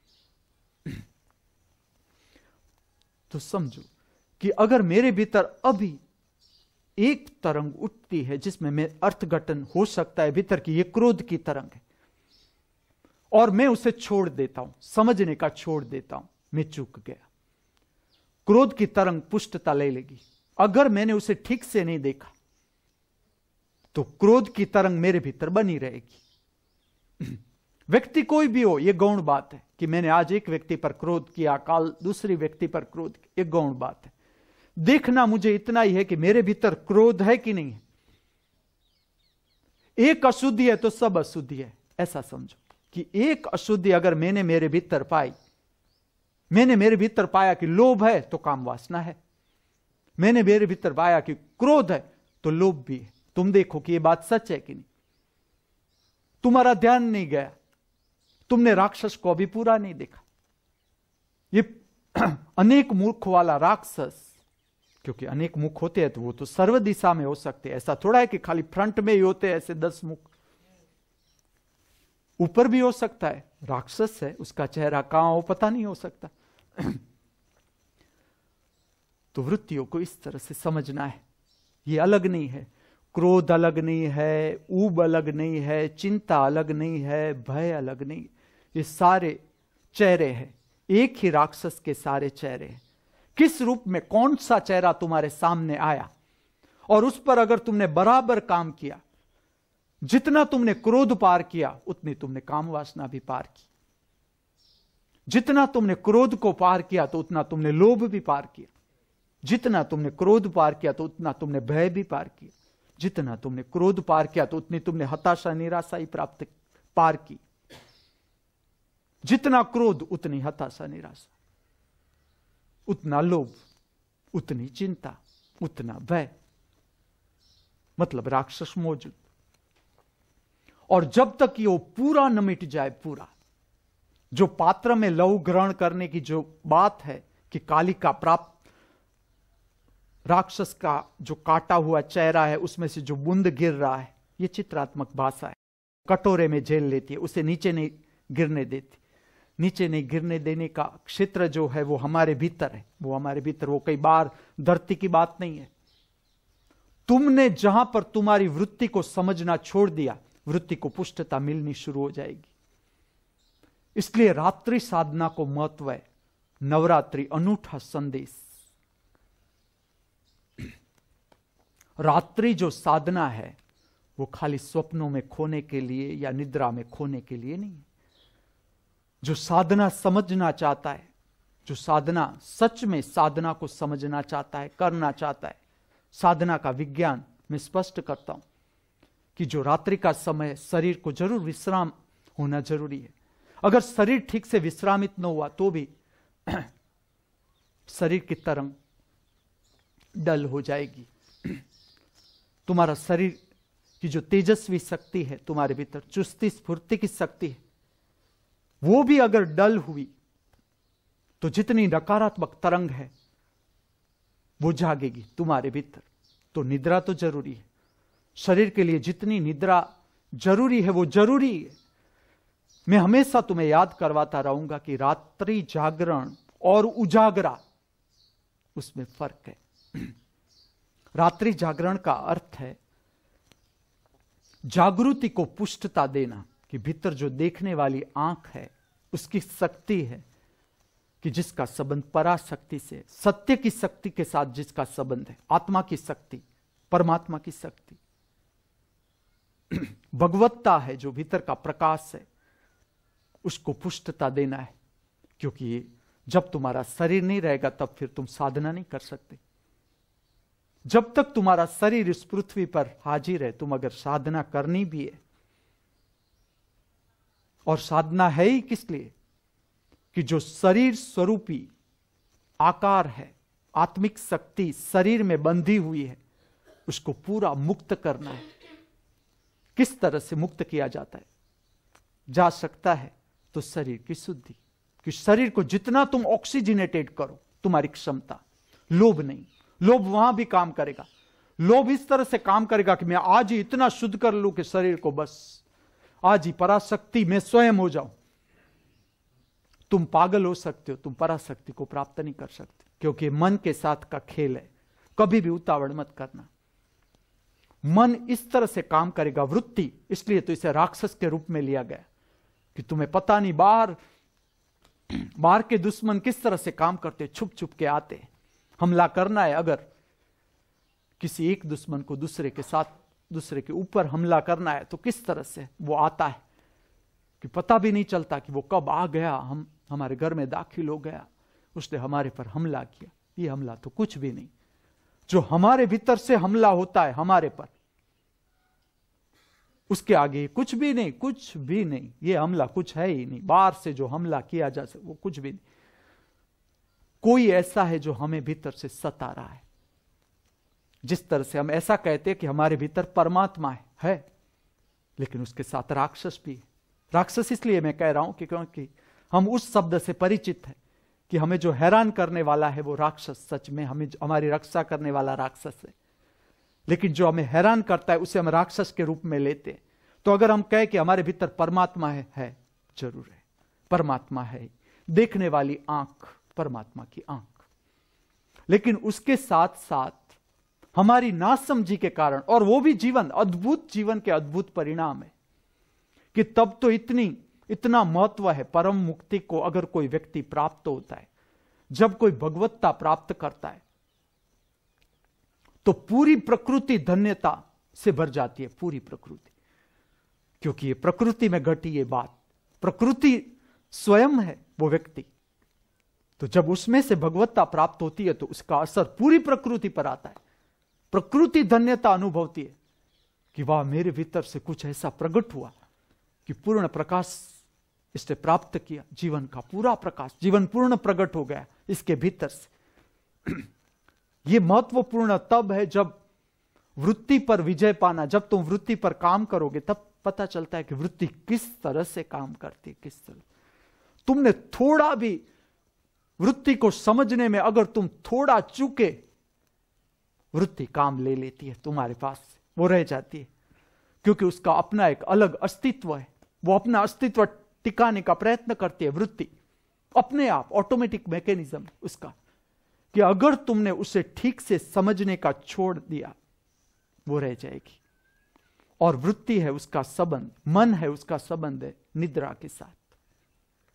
तो समझो कि अगर मेरे भीतर अभी एक तरंग उठती है जिसमें मैं अर्थघटन हो सकता है भीतर की, ये क्रोध की तरंग है, और मैं उसे छोड़ देता हूं, समझने का छोड़ देता हूं, मैं चूक गया। क्रोध की तरंग पुष्टता ले लेगी। अगर मैंने उसे ठीक से नहीं देखा तो क्रोध की तरंग मेरे भीतर बनी रहेगी। व्यक्ति कोई भी हो, यह गौण बात है कि मैंने आज एक व्यक्ति पर क्रोध किया, काल दूसरी व्यक्ति पर क्रोध किया, यह गौण बात है। देखना मुझे इतना ही है कि मेरे भीतर क्रोध है कि नहीं है। एक अशुद्धि है तो सब अशुद्धि है, ऐसा समझो कि एक अशुद्धि अगर मैंने मेरे भीतर पाई, मैंने मेरे भीतर पाया कि लोभ है तो काम वासना है, मैंने मेरे भीतर पाया कि क्रोध है तो लोभ भी है। तुम देखो कि यह बात सच है कि नहीं। तुम्हारा ध्यान नहीं गया, तुमने राक्षस को अभी पूरा नहीं देखा। ये अनेक मुख वाला राक्षस, क्योंकि अनेक मुख होते हैं तो वो तो सर्व दिशा में हो सकते हैं। ऐसा थोड़ा है कि खाली फ्रंट में ही होते हैं ऐसे 10 मुख, ऊपर भी हो सकता है। राक्षस है, उसका चेहरा कहां हो पता नहीं हो सकता। तो वृत्तियों को इस तरह से समझना है। ये अलग नहीं है, क्रोध अलग नहीं है, ऊब अलग नहीं है, चिंता अलग नहीं है, भय अलग नहीं। ये सारे चेहरे हैं, एक ही राक्षस के सारे चेहरे हैं। किस रूप में कौन सा चेहरा तुम्हारे सामने आया, और उस पर अगर तुमने बराबर काम किया, जितना तुमने क्रोध पार किया उतनी तुमने काम वासना भी पार की। जितना तुमने क्रोध को पार किया तो उतना तुमने लोभ भी पार किया। जितना तुमने क्रोध पार किया तो उतना तुमने भय भी पार किया। जितना तुमने क्रोध पार किया तो उतनी तुमने हताशा निराशा ही पार की। जितना क्रोध उतनी हताशा निराशा, उतना लोभ, उतनी चिंता, उतना भय, मतलब राक्षस मौजूद। और जब तक ये पूरा न मिट जाए, पूरा जो पात्र में लहू ग्रहण करने की जो बात है कि कालिका प्राप्त, राक्षस का जो काटा हुआ चेहरा है उसमें से जो बूंद गिर रहा है, यह चित्रात्मक भाषा है। कटोरे में झेल लेती है, उसे नीचे नहीं गिरने देती। नीचे नहीं गिरने देने का क्षेत्र जो है वो हमारे भीतर है, वो हमारे भीतर, वो कई बार धरती की बात नहीं है। तुमने जहां पर तुम्हारी वृत्ति को समझना छोड़ दिया, वृत्ति को पुष्टता मिलनी शुरू हो जाएगी। इसलिए रात्रि साधना को महत्व है। नवरात्रि अनूठा संदेश। रात्रि जो साधना है वो खाली स्वप्नों में खोने के लिए या निद्रा में खोने के लिए नहीं है। जो साधना समझना चाहता है, जो साधना सच में साधना को समझना चाहता है, करना चाहता है, साधना का विज्ञान मैं स्पष्ट करता हूं कि जो रात्रि का समय शरीर को जरूर विश्राम होना जरूरी है। अगर शरीर ठीक से विश्रामित न हुआ तो भी शरीर की तरंग डल हो जाएगी। तुम्हारा शरीर की जो तेजस्वी शक्ति है तुम्हारे भीतर, चुस्ती स्फूर्ति की शक्ति है, वो भी अगर डल हुई तो जितनी नकारात्मक तरंग है वो जागेगी तुम्हारे भीतर। तो निद्रा तो जरूरी है। शरीर के लिए जितनी निद्रा जरूरी है वो जरूरी है। मैं हमेशा तुम्हें याद करवाता रहूंगा कि रात्रि जागरण और उजागरा, उसमें फर्क है। रात्रि जागरण का अर्थ है जागृति को पुष्टता देना, कि भीतर जो देखने वाली आंख है उसकी शक्ति है कि जिसका संबंध पराशक्ति से, सत्य की शक्ति के साथ जिसका संबंध है, आत्मा की शक्ति, परमात्मा की शक्ति, भगवत्ता है जो भीतर का प्रकाश है, उसको पुष्टता देना है। क्योंकि जब तुम्हारा शरीर नहीं रहेगा तब फिर तुम साधना नहीं कर सकते। जब तक तुम्हारा शरीर इस पृथ्वी पर हाजिर है, तुम अगर साधना करनी भी है, और साधना है ही किस लिए कि जो शरीर स्वरूपी आकार है, आत्मिक शक्ति शरीर में बंधी हुई है, उसको पूरा मुक्त करना है। किस तरह से मुक्त किया जाता है, जा सकता है तो शरीर की शुद्धि, कि शरीर को जितना तुम ऑक्सीजनेटेड करो, तुम्हारी क्षमता। लोभ नहीं, लोभ वहां भी काम करेगा। लोभ इस तरह से काम करेगा कि मैं आज ही इतना शुद्ध कर लूं कि शरीर को बस आज ही पराशक्ति में स्वयं हो जाऊं। तुम पागल हो सकते हो, तुम पराशक्ति को प्राप्त नहीं कर सकते, क्योंकि मन के साथ का खेल है। कभी भी उतावड़ मत करना। मन इस तरह से काम करेगा, वृत्ति, इसलिए तो इसे राक्षस के रूप में लिया गया कि तुम्हें पता नहीं बाहर के दुश्मन किस तरह से काम करते, छुप छुप के आते। हमला करना है, अगर किसी एक दुश्मन को दूसरे के साथ, दूसरे के ऊपर हमला करना है तो किस तरह से वो आता है कि पता भी नहीं चलता कि वो कब आ गया, हमारे घर में दाखिल हो गया, उसने हमारे पर हमला किया। ये हमला तो कुछ भी नहीं। जो हमारे भीतर से हमला होता है हमारे पर, उसके आगे कुछ भी नहीं, कुछ भी नहीं। ये हमला कुछ है ही नहीं। बाहर से जो हमला किया जा सके वो कुछ भी नहीं। कोई ऐसा है जो हमें भीतर से सता रहा है। जिस तरह से हम ऐसा कहते हैं कि हमारे भीतर परमात्मा है, लेकिन उसके साथ राक्षस भी है। राक्षस इसलिए मैं कह रहा हूं कि क्योंकि हम उस शब्द से परिचित हैं कि हमें जो हैरान करने वाला है वो राक्षस सच में हमें, हमारी रक्षा करने वाला राक्षस है। लेकिन जो हमें हैरान करता है उसे हम राक्षस के रूप में लेते हैं। तो अगर हम कहें कि हमारे भीतर परमात्मा है, जरूर है, परमात्मा है। देखने वाली आंख परमात्मा की आंख, लेकिन उसके साथ साथ हमारी नासमझी के कारण, और वो भी जीवन, अद्भुत जीवन के अद्भुत परिणाम है कि तब तो इतना महत्व है परम मुक्ति को अगर कोई व्यक्ति प्राप्त होता है। जब कोई भगवत्ता प्राप्त करता है तो पूरी प्रकृति धन्यता से भर जाती है, पूरी प्रकृति। क्योंकि ये प्रकृति में घटी ये बात, प्रकृति स्वयं है वो व्यक्ति। तो जब उसमें से भगवत्ता प्राप्त होती है तो उसका असर पूरी प्रकृति पर आता है। प्रकृति धन्यता अनुभवती है कि वाह, मेरे भीतर से कुछ ऐसा प्रकट हुआ कि पूर्ण प्रकाश इसने प्राप्त किया, जीवन का पूरा प्रकाश, जीवन पूर्ण प्रकट हो गया इसके भीतर से। यह महत्वपूर्ण तब है जब वृत्ति पर विजय पाना, जब तुम वृत्ति पर काम करोगे तब पता चलता है कि वृत्ति किस तरह से काम करती है, किस तरह। तुमने थोड़ा भी वृत्ति को समझने में अगर तुम थोड़ा चूके, वृत्ति काम ले लेती है तुम्हारे पास से, वो रह जाती है। क्योंकि उसका अपना एक अलग अस्तित्व है, वो अपना अस्तित्व टिकाने का प्रयत्न करती है। वृत्ति अपने आप ऑटोमेटिक मैकेनिज्म उसका, कि अगर तुमने उसे ठीक से समझने का छोड़ दिया वो रह जाएगी। और वृत्ति है उसका संबंध, मन है उसका संबंध है निद्रा के साथ।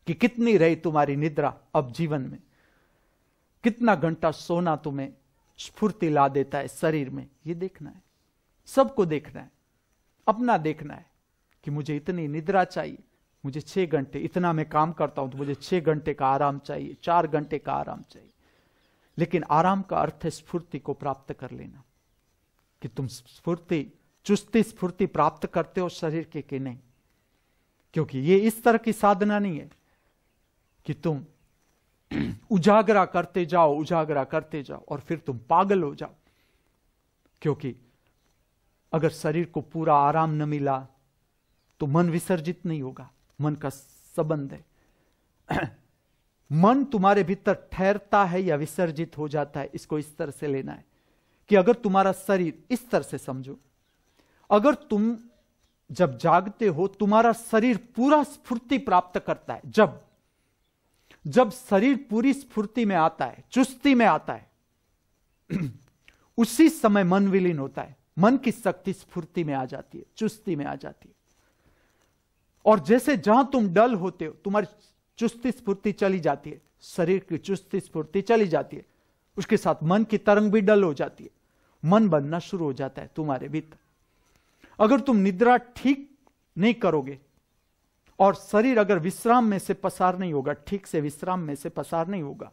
कि कितनी रही तुम्हारी निद्रा अब जीवन में, कितना घंटा सोना तुम्हें स्फूर्ति ला देता है शरीर में, ये देखना है। सबको देखना है, अपना देखना है कि मुझे इतनी निद्रा चाहिए, मुझे 6 घंटे, इतना मैं काम करता हूं तो मुझे 6 घंटे का आराम चाहिए, 4 घंटे का आराम चाहिए। लेकिन आराम का अर्थ है स्फूर्ति को प्राप्त कर लेना, कि तुम स्फूर्ति, चुस्ती स्फूर्ति प्राप्त करते हो शरीर के कि नहीं। क्योंकि ये इस तरह की साधना नहीं है कि तुम उजागरा करते जाओ, उजागरा करते जाओ और फिर तुम पागल हो जाओ। क्योंकि अगर शरीर को पूरा आराम न मिला तो मन विसर्जित नहीं होगा। मन का संबंध है मन तुम्हारे भीतर ठहरता है या विसर्जित हो जाता है, इसको इस तरह से लेना है कि अगर तुम्हारा शरीर, इस तरह से समझो, अगर तुम जब जागते हो तुम्हारा शरीर पूरा स्फूर्ति प्राप्त करता है, जब शरीर पूरी स्फूर्ति में आता है, चुस्ती में आता है उसी समय मन विलीन होता है। मन की शक्ति स्फूर्ति में आ जाती है, चुस्ती में आ जाती है। और जैसे जहां तुम डल होते हो तुम्हारी चुस्ती स्फूर्ति चली जाती है, शरीर की चुस्ती स्फूर्ति चली जाती है, उसके साथ मन की तरंग भी डल हो जाती है, मन बनना शुरू हो जाता है तुम्हारे भीतर। अगर तुम निद्रा ठीक नहीं करोगे और शरीर अगर विश्राम में से पसार नहीं होगा, ठीक से विश्राम में से पसार नहीं होगा,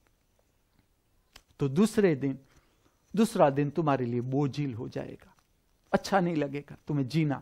तो दूसरा दिन तुम्हारे लिए बोझिल हो जाएगा, अच्छा नहीं लगेगा, तुम्हें जीना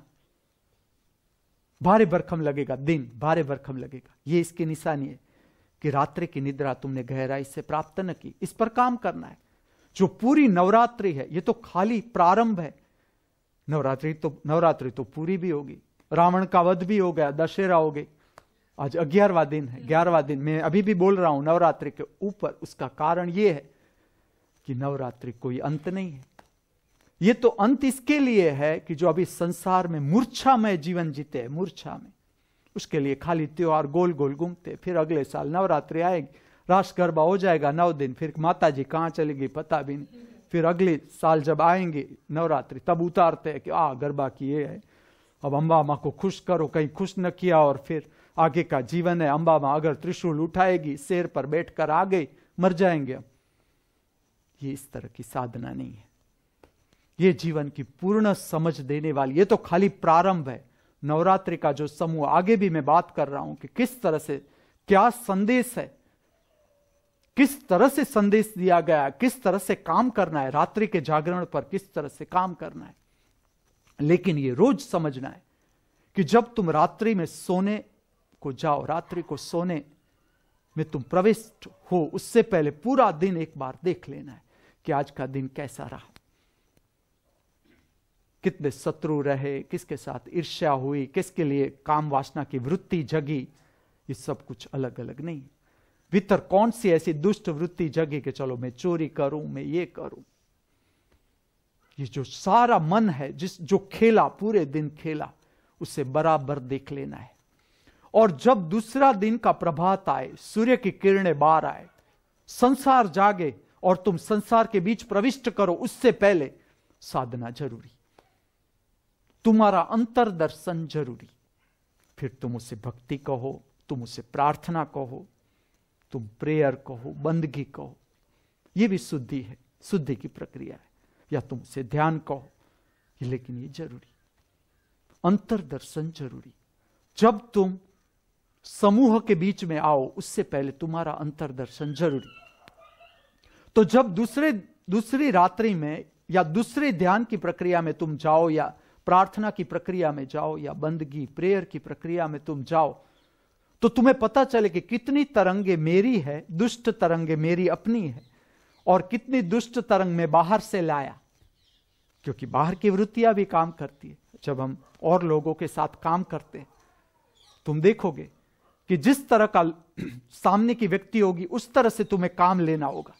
भारे भरकम लगेगा, दिन भारे भरकम लगेगा। यह इसकी निशानी है कि रात्रि की निद्रा तुमने गहराई से प्राप्त न की। इस पर काम करना है। जो पूरी नवरात्रि है ये तो खाली प्रारंभ है। नवरात्रि तो पूरी भी होगी, रावण का वध भी हो गया, दशहरा हो गई, आज 11वां दिन है। 11वां दिन मैं अभी भी बोल रहा हूं नवरात्रि के ऊपर। उसका कारण यह है कि नवरात्रि कोई अंत नहीं है। ये तो अंत इसके लिए है कि जो अभी संसार में मूर्छा में जीवन जीते हैं, मूर्छा में, उसके लिए खाली त्योहार गोल गोल घूमते, फिर अगले साल नवरात्रि आएगी, रास गरबा हो जाएगा 9 दिन, फिर माता जी कहां चलेगी पता भी नहीं, फिर अगले साल जब आएंगे नवरात्रि तब उतारते हैं कि गरबा किए है, अब अम्बा माँ को खुश करो, कहीं खुश न किया और फिर आगे का जीवन है। अम्बा माँ अगर त्रिशूल उठाएगी, शेर पर बैठकर आ गई, मर जाएंगे। ये इस तरह की साधना नहीं है। ये जीवन की पूर्ण समझ देने वाली, ये तो खाली प्रारंभ है। नवरात्रि का जो समूह, आगे भी मैं बात कर रहा हूं कि किस तरह से, क्या संदेश है, किस तरह से संदेश दिया गया, किस तरह से काम करना है, रात्रि के जागरण पर किस तरह से काम करना है। लेकिन ये रोज समझना है कि जब तुम रात्रि में सोने को जाओ, रात्रि को सोने में तुम प्रविष्ट हो, उससे पहले पूरा दिन एक बार देख लेना है कि आज का दिन कैसा रहा, कितने शत्रु रहे, किसके साथ ईर्ष्या हुई, किसके लिए काम वासना की वृत्ति जगी। ये सब कुछ अलग अलग नहीं। भीतर कौन सी ऐसी दुष्ट वृत्ति जगी कि चलो मैं चोरी करूं, मैं ये करूं। ये जो सारा मन है, जो खेला, पूरे दिन खेला, उसे बराबर देख लेना है। और जब दूसरा दिन का प्रभात आए, सूर्य की किरणें बाहर आए, संसार जागे और तुम संसार के बीच प्रविष्ट करो, उससे पहले साधना जरूरी, तुम्हारा अंतर्दर्शन जरूरी। फिर तुम उसे भक्ति कहो, तुम उसे प्रार्थना कहो, तुम प्रेयर कहो, बंदगी कहो, यह भी शुद्धि है, शुद्धि की प्रक्रिया है। या तुम उसे ध्यान कहो, लेकिन ये जरूरी, अंतर्दर्शन जरूरी। जब तुम समूह के बीच में आओ, उससे पहले तुम्हारा अंतर्दर्शन जरूरी। तो जब दूसरी रात्रि में या दूसरे ध्यान की प्रक्रिया में तुम जाओ, या प्रार्थना की प्रक्रिया में जाओ, या बंदगी प्रेयर की प्रक्रिया में तुम जाओ, तो तुम्हें पता चले कि कितनी तरंगे मेरी है, दुष्ट तरंगे मेरी अपनी है, और कितनी दुष्ट तरंग में बाहर से लाया। क्योंकि बाहर की वृत्तियां भी काम करती है। जब हम और लोगों के साथ काम करते हैं, तुम देखोगे कि जिस तरह का सामने की व्यक्ति होगी, उस तरह से तुम्हें काम लेना होगा।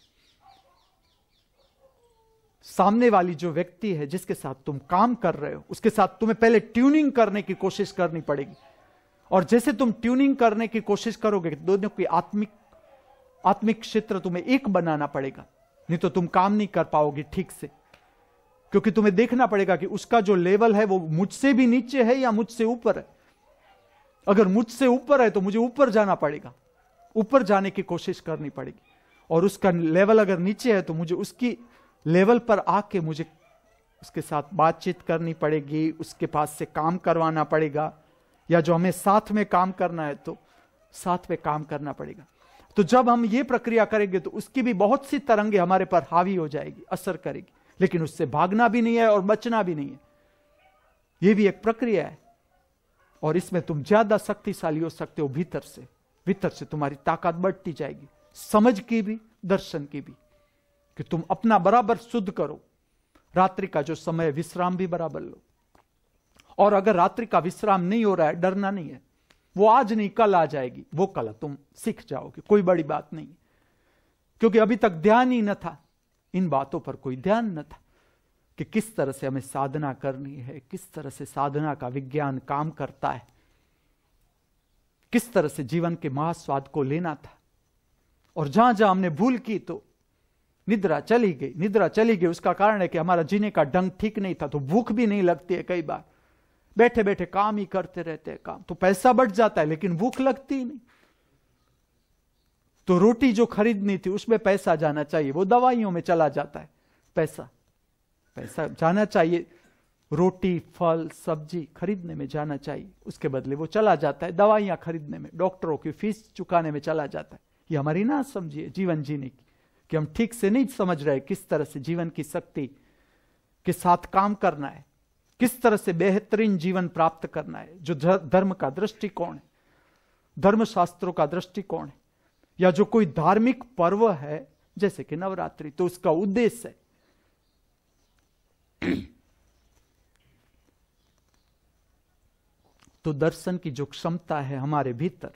सामने वाली जो व्यक्ति है, जिसके साथ तुम काम कर रहे हो, उसके साथ तुम्हें पहले ट्यूनिंग करने की कोशिश करनी पड़ेगी। और जैसे तुम ट्यूनिंग करने की कोशिश करोगे, दोनों की आत्मिक क्षेत्र तुम्हें एक बनाना पड़ेगा, नहीं तो तुम काम नहीं कर पाओगे ठीक से। क्योंकि तुम्हें देखना पड़ेगा कि उसका जो लेवल है वो मुझसे भी नीचे है या मुझसे ऊपर है। अगर मुझसे ऊपर है तो मुझे ऊपर जाना पड़ेगा, ऊपर जाने की कोशिश करनी पड़ेगी। और उसका लेवल अगर नीचे है तो मुझे उसकी लेवल पर आके मुझे उसके साथ बातचीत करनी पड़ेगी, उसके पास से काम करवाना पड़ेगा, या जो हमें साथ में काम करना है तो साथ में काम करना पड़ेगा। तो जब हम ये प्रक्रिया करेंगे तो उसकी भी बहुत सी तरंगे हमारे पर हावी हो जाएगी, असर करेगी, लेकिन उससे भागना भी नहीं है और बचना भी नहीं है। ये भी एक प्रक्रिया है और इसमें तुम ज्यादा शक्तिशाली हो सकते हो। भीतर से तुम्हारी ताकत बढ़ती जाएगी, समझ की भी, दर्शन की भी, कि तुम अपना बराबर शुद्ध करो। रात्रि का जो समय विश्राम भी बराबर लो। और अगर रात्रि का विश्राम नहीं हो रहा है, डरना नहीं है, वो आज नहीं कल आ जाएगी, वो कल तुम सीख जाओगे, कोई बड़ी बात नहीं। क्योंकि अभी तक ध्यान ही न था, इन बातों पर कोई ध्यान न था कि किस तरह से हमें साधना करनी है, किस तरह से साधना का विज्ञान काम करता है, किस तरह से जीवन के महास्वाद को लेना था। और जहां जहां हमने भूल की तो निद्रा चली गई। उसका कारण है कि हमारा जीने का ढंग ठीक नहीं था। तो भूख भी नहीं लगती है, कई बार बैठे बैठे काम ही करते रहते हैं। काम तो पैसा बढ़ जाता है लेकिन भूख लगती ही नहीं। तो रोटी जो खरीदनी थी उसमें पैसा जाना चाहिए, वो दवाइयों में चला जाता है। पैसा जाना चाहिए, रोटी फल सब्जी खरीदने में जाना चाहिए, उसके बदले वो चला जाता है दवाइयां खरीदने में, डॉक्टरों की फीस चुकाने में चला जाता है। ये हमारी ना समझिए जीवन जीने की, कि हम ठीक से नहीं समझ रहे किस तरह से जीवन की शक्ति के साथ काम करना है, किस तरह से बेहतरीन जीवन प्राप्त करना है। जो धर्म का दृष्टिकोण है, धर्मशास्त्रों का दृष्टिकोण है, या जो कोई धार्मिक पर्व है जैसे कि नवरात्रि, तो उसका उद्देश्य है तो दर्शन की जो क्षमता है हमारे भीतर,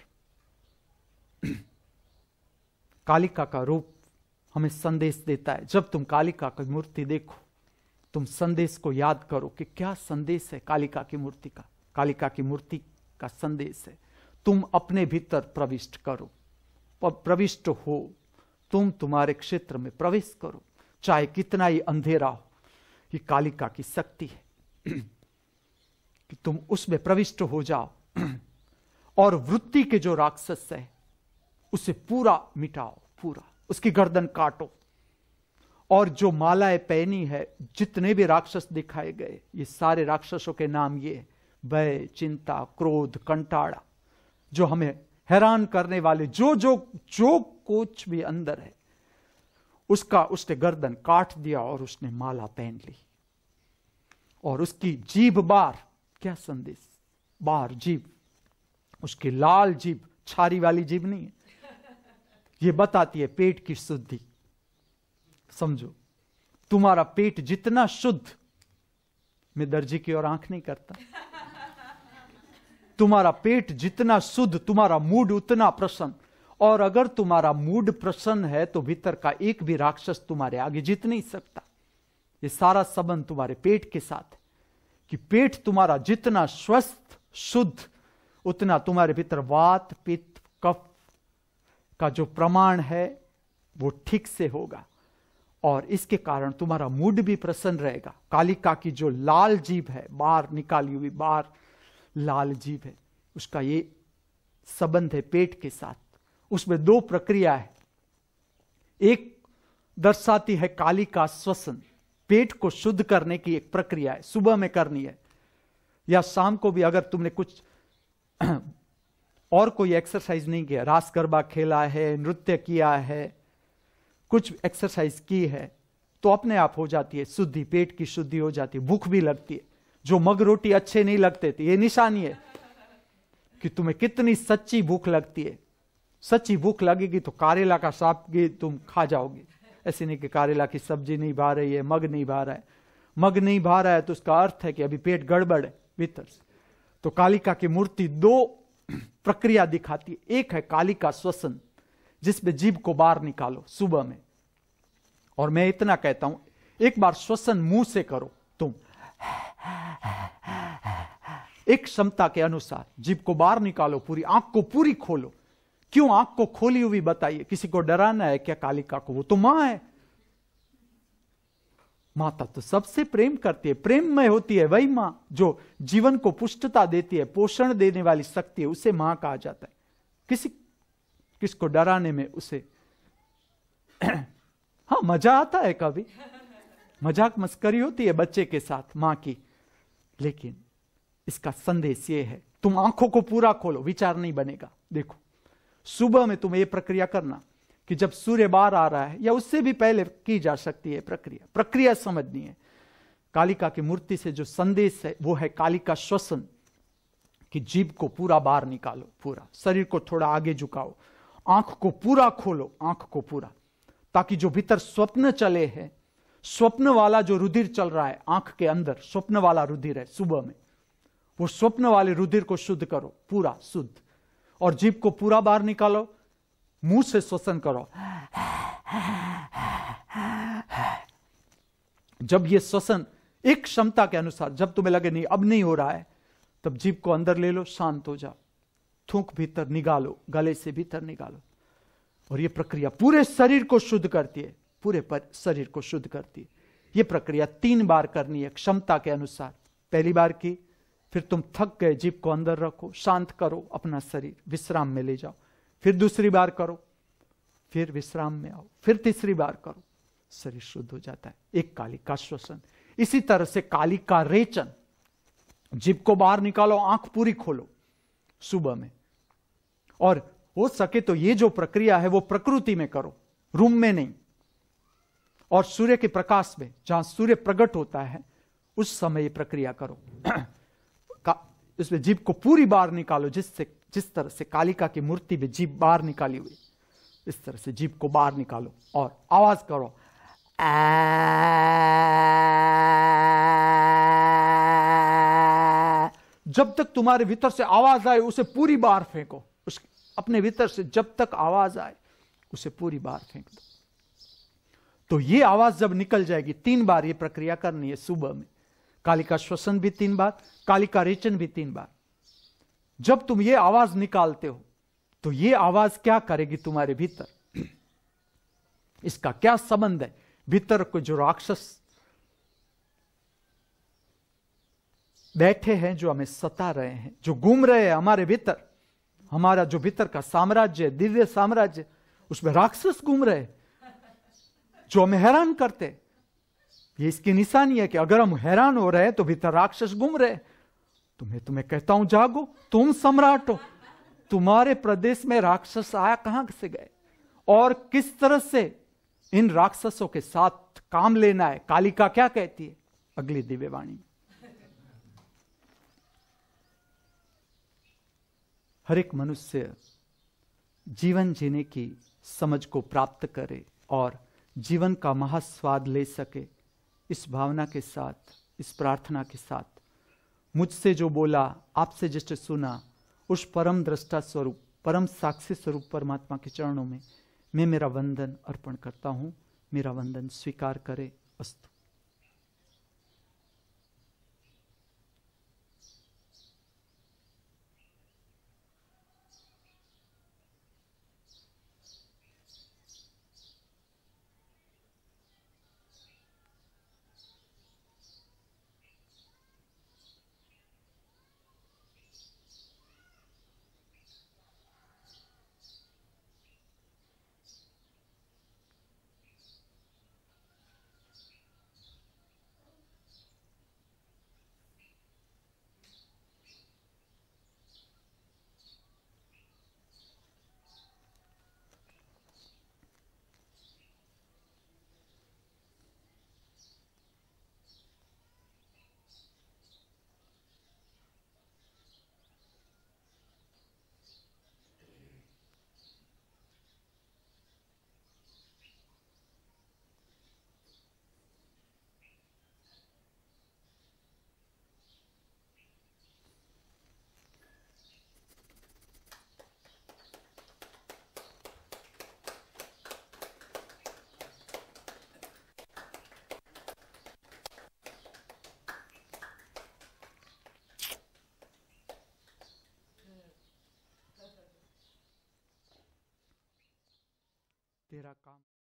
कालिका का रूप हमें संदेश देता है। जब तुम कालिका की मूर्ति देखो, तुम संदेश को याद करो कि क्या संदेश है कालिका की मूर्ति का। कालिका की मूर्ति का संदेश है, तुम अपने भीतर प्रविष्ट करो, प्रविष्ट हो, तुम तुम्हारे क्षेत्र में प्रवेश करो, चाहे कितना ही अंधेरा हो। ये कालिका की शक्ति है कि तुम उसमें प्रविष्ट हो जाओ और वृत्ति के जो राक्षस है उसे पूरा मिटाओ, पूरा उसकी गर्दन काटो। और जो मालाएं पहनी है, जितने भी राक्षस दिखाए गए, ये सारे राक्षसों के नाम ये: भय, चिंता, क्रोध, कंटाड़ा, जो हमें हैरान करने वाले जो कुछ भी अंदर है, उसका उसने गर्दन काट दिया और उसने माला पहन ली। और उसकी जीभ बार, क्या संदेश, बार जीभ, उसकी लाल जीभ, छारी वाली जीभ नहीं है, ये बताती है पेट की शुद्धि। समझो, तुम्हारा पेट जितना शुद्ध, मैं दर्जी की ओर आंख नहीं करता, तुम्हारा पेट जितना शुद्ध, तुम्हारा मूड उतना प्रसन्न। और अगर तुम्हारा मूड प्रसन्न है तो भीतर का एक भी राक्षस तुम्हारे आगे जीत नहीं सकता। ये सारा संबंध तुम्हारे पेट के साथ है कि पेट तुम्हारा जितना स्वस्थ शुद्ध, उतना तुम्हारे भीतर वात पित्त कफ का जो प्रमाण है वो ठीक से होगा, और इसके कारण तुम्हारा मूड भी प्रसन्न रहेगा। कालिका की जो लाल जीभ है, बाहर निकाली हुई बार लाल जीभ है, उसका ये संबंध है पेट के साथ। उसमें दो प्रक्रिया है, एक दर्शाती है कालिका श्वसन, पेट को शुद्ध करने की एक प्रक्रिया है, सुबह में करनी है या शाम को भी। अगर तुमने कुछ और कोई एक्सरसाइज नहीं किया, रास गरबा खेला है, नृत्य किया है, कुछ एक्सरसाइज की है, तो अपने आप हो जाती है शुद्धि, पेट की शुद्धि हो जाती है। भूख भी लगती है, जो मग रोटी अच्छे नहीं लगते थे, ये निशानी है कि तुम्हें कितनी सच्ची भूख लगती है। सच्ची भूख लगेगी तो करेला का साग भी तुम खा जाओगे। ऐसे नहीं कि करेला की सब्जी नहीं भा रही है, मग नहीं भा रहा है। मग नहीं भा रहा है तो उसका अर्थ है कि अभी पेट गड़बड़ है भीतर से। तो कालिका की मूर्ति दो प्रक्रिया दिखाती है, एक है कालिका श्वसन, जिसमें जीभ को बाहर निकालो सुबह में। और मैं इतना कहता हूं, एक बार श्वसन मुंह से करो तुम, एक क्षमता के अनुसार जीभ को बाहर निकालो, पूरी आंख को पूरी खोलो। क्यों आंख को खोली हुई बताइए? किसी को डराना है क्या कालिका को? वो तो मां है, माता तो सबसे प्रेम करती है, प्रेममय होती है। वही मां जो जीवन को पुष्टता देती है, पोषण देने वाली शक्ति है, उसे मां कहा जाता है। किसको डराने में उसे हाँ, मजा आता है, कभी मजाक मस्करी होती है बच्चे के साथ मां की, लेकिन इसका संदेश ये है, तुम आंखों को पूरा खोलो, विचार नहीं बनेगा। देखो, सुबह में तुम ये प्रक्रिया करना कि जब सूर्य बाहर आ रहा है, या उससे भी पहले की जा सकती है प्रक्रिया समझनी है। कालिका की मूर्ति से जो संदेश है वो है कालिका श्वसन, कि जीभ को पूरा बाहर निकालो, पूरा शरीर को थोड़ा आगे झुकाओ, आंख को पूरा खोलो, आंख को पूरा, ताकि जो भीतर स्वप्न चले हैं, स्वप्न वाला जो रुधिर चल रहा है आंख के अंदर, स्वप्न वाला रुधिर है सुबह में, वो स्वप्न वाले रुधिर को शुद्ध करो, पूरा शुद्ध, और जीभ को पूरा बाहर निकालो, मुंह से श्वसन करो। जब ये श्वसन एक क्षमता के अनुसार, जब तुम्हें लगे नहीं अब नहीं हो रहा है, तब जीभ को अंदर ले लो, शांत हो जाओ, थूक भीतर निकालो, गले से भीतर निकालो, और ये प्रक्रिया पूरे शरीर को शुद्ध करती है, पूरे शरीर को शुद्ध करती है। ये प्रक्रिया 3 बार करनी है क्षमता के अनुसार। पहली बार की, फिर तुम थक गए, जीभ को अंदर रखो, शांत करो अपना शरीर, विश्राम में ले जाओ, फिर दूसरी बार करो, फिर विश्राम में आओ, फिर तीसरी बार करो, शरीर शुद्ध हो जाता है। एक कालिका श्वसन। इसी तरह से कालिका रेचन, जीभ को बाहर निकालो, आंख पूरी खोलो सुबह में, और हो सके तो ये जो प्रक्रिया है वो प्रकृति में करो, रूम में नहीं, और सूर्य के प्रकाश में, जहां सूर्य प्रकट होता है उस समय ये प्रक्रिया करो। इसमें जीभ को पूरी बाहर निकालो, जिस तरह से कालिका की मूर्ति में जीभ बाहर निकाली हुई, इस तरह से जीभ को बाहर निकालो और आवाज करो, जब तक तुम्हारे भीतर से आवाज आए उसे पूरी बाहर फेंको, अपने भीतर से जब तक आवाज आए उसे पूरी बाहर फेंक दो। तो ये आवाज जब निकल जाएगी, 3 बार ये प्रक्रिया करनी है सुबह में। कालिका श्वसन भी 3 बार, कालिका रेचन भी 3 बार। जब तुम ये आवाज निकालते हो तो ये आवाज क्या करेगी तुम्हारे भीतर, इसका क्या संबंध है? भीतर को जो राक्षस बैठे हैं, जो हमें सता रहे हैं, जो घूम रहे हैं हमारे भीतर, हमारा जो भीतर का साम्राज्य है, दिव्य साम्राज्य, उसमें राक्षस घूम रहे हैं जो हमें हैरान करते। ये इसकी निशानी है कि अगर हम हैरान हो रहे हैं तो भीतर राक्षस घूम रहे। तो मैं तुम्हें कहता हूं, जागो, तुम सम्राट हो, तुम्हारे प्रदेश में राक्षस आया कहां से गए, और किस तरह से इन राक्षसों के साथ काम लेना है। कालिका क्या कहती है अगली दिव्य वाणी? हर एक मनुष्य जीवन जीने की समझ को प्राप्त करे और जीवन का महास्वाद ले सके, इस भावना के साथ, इस प्रार्थना के साथ, मुझसे जो बोला, आपसे जिसने सुना, उस परम दृष्टा स्वरूप, परम साक्षी स्वरूप परमात्मा के चरणों में मैं मेरा वंदन अर्पण करता हूं। मेरा वंदन स्वीकार करे। अस्तु। तेरा काम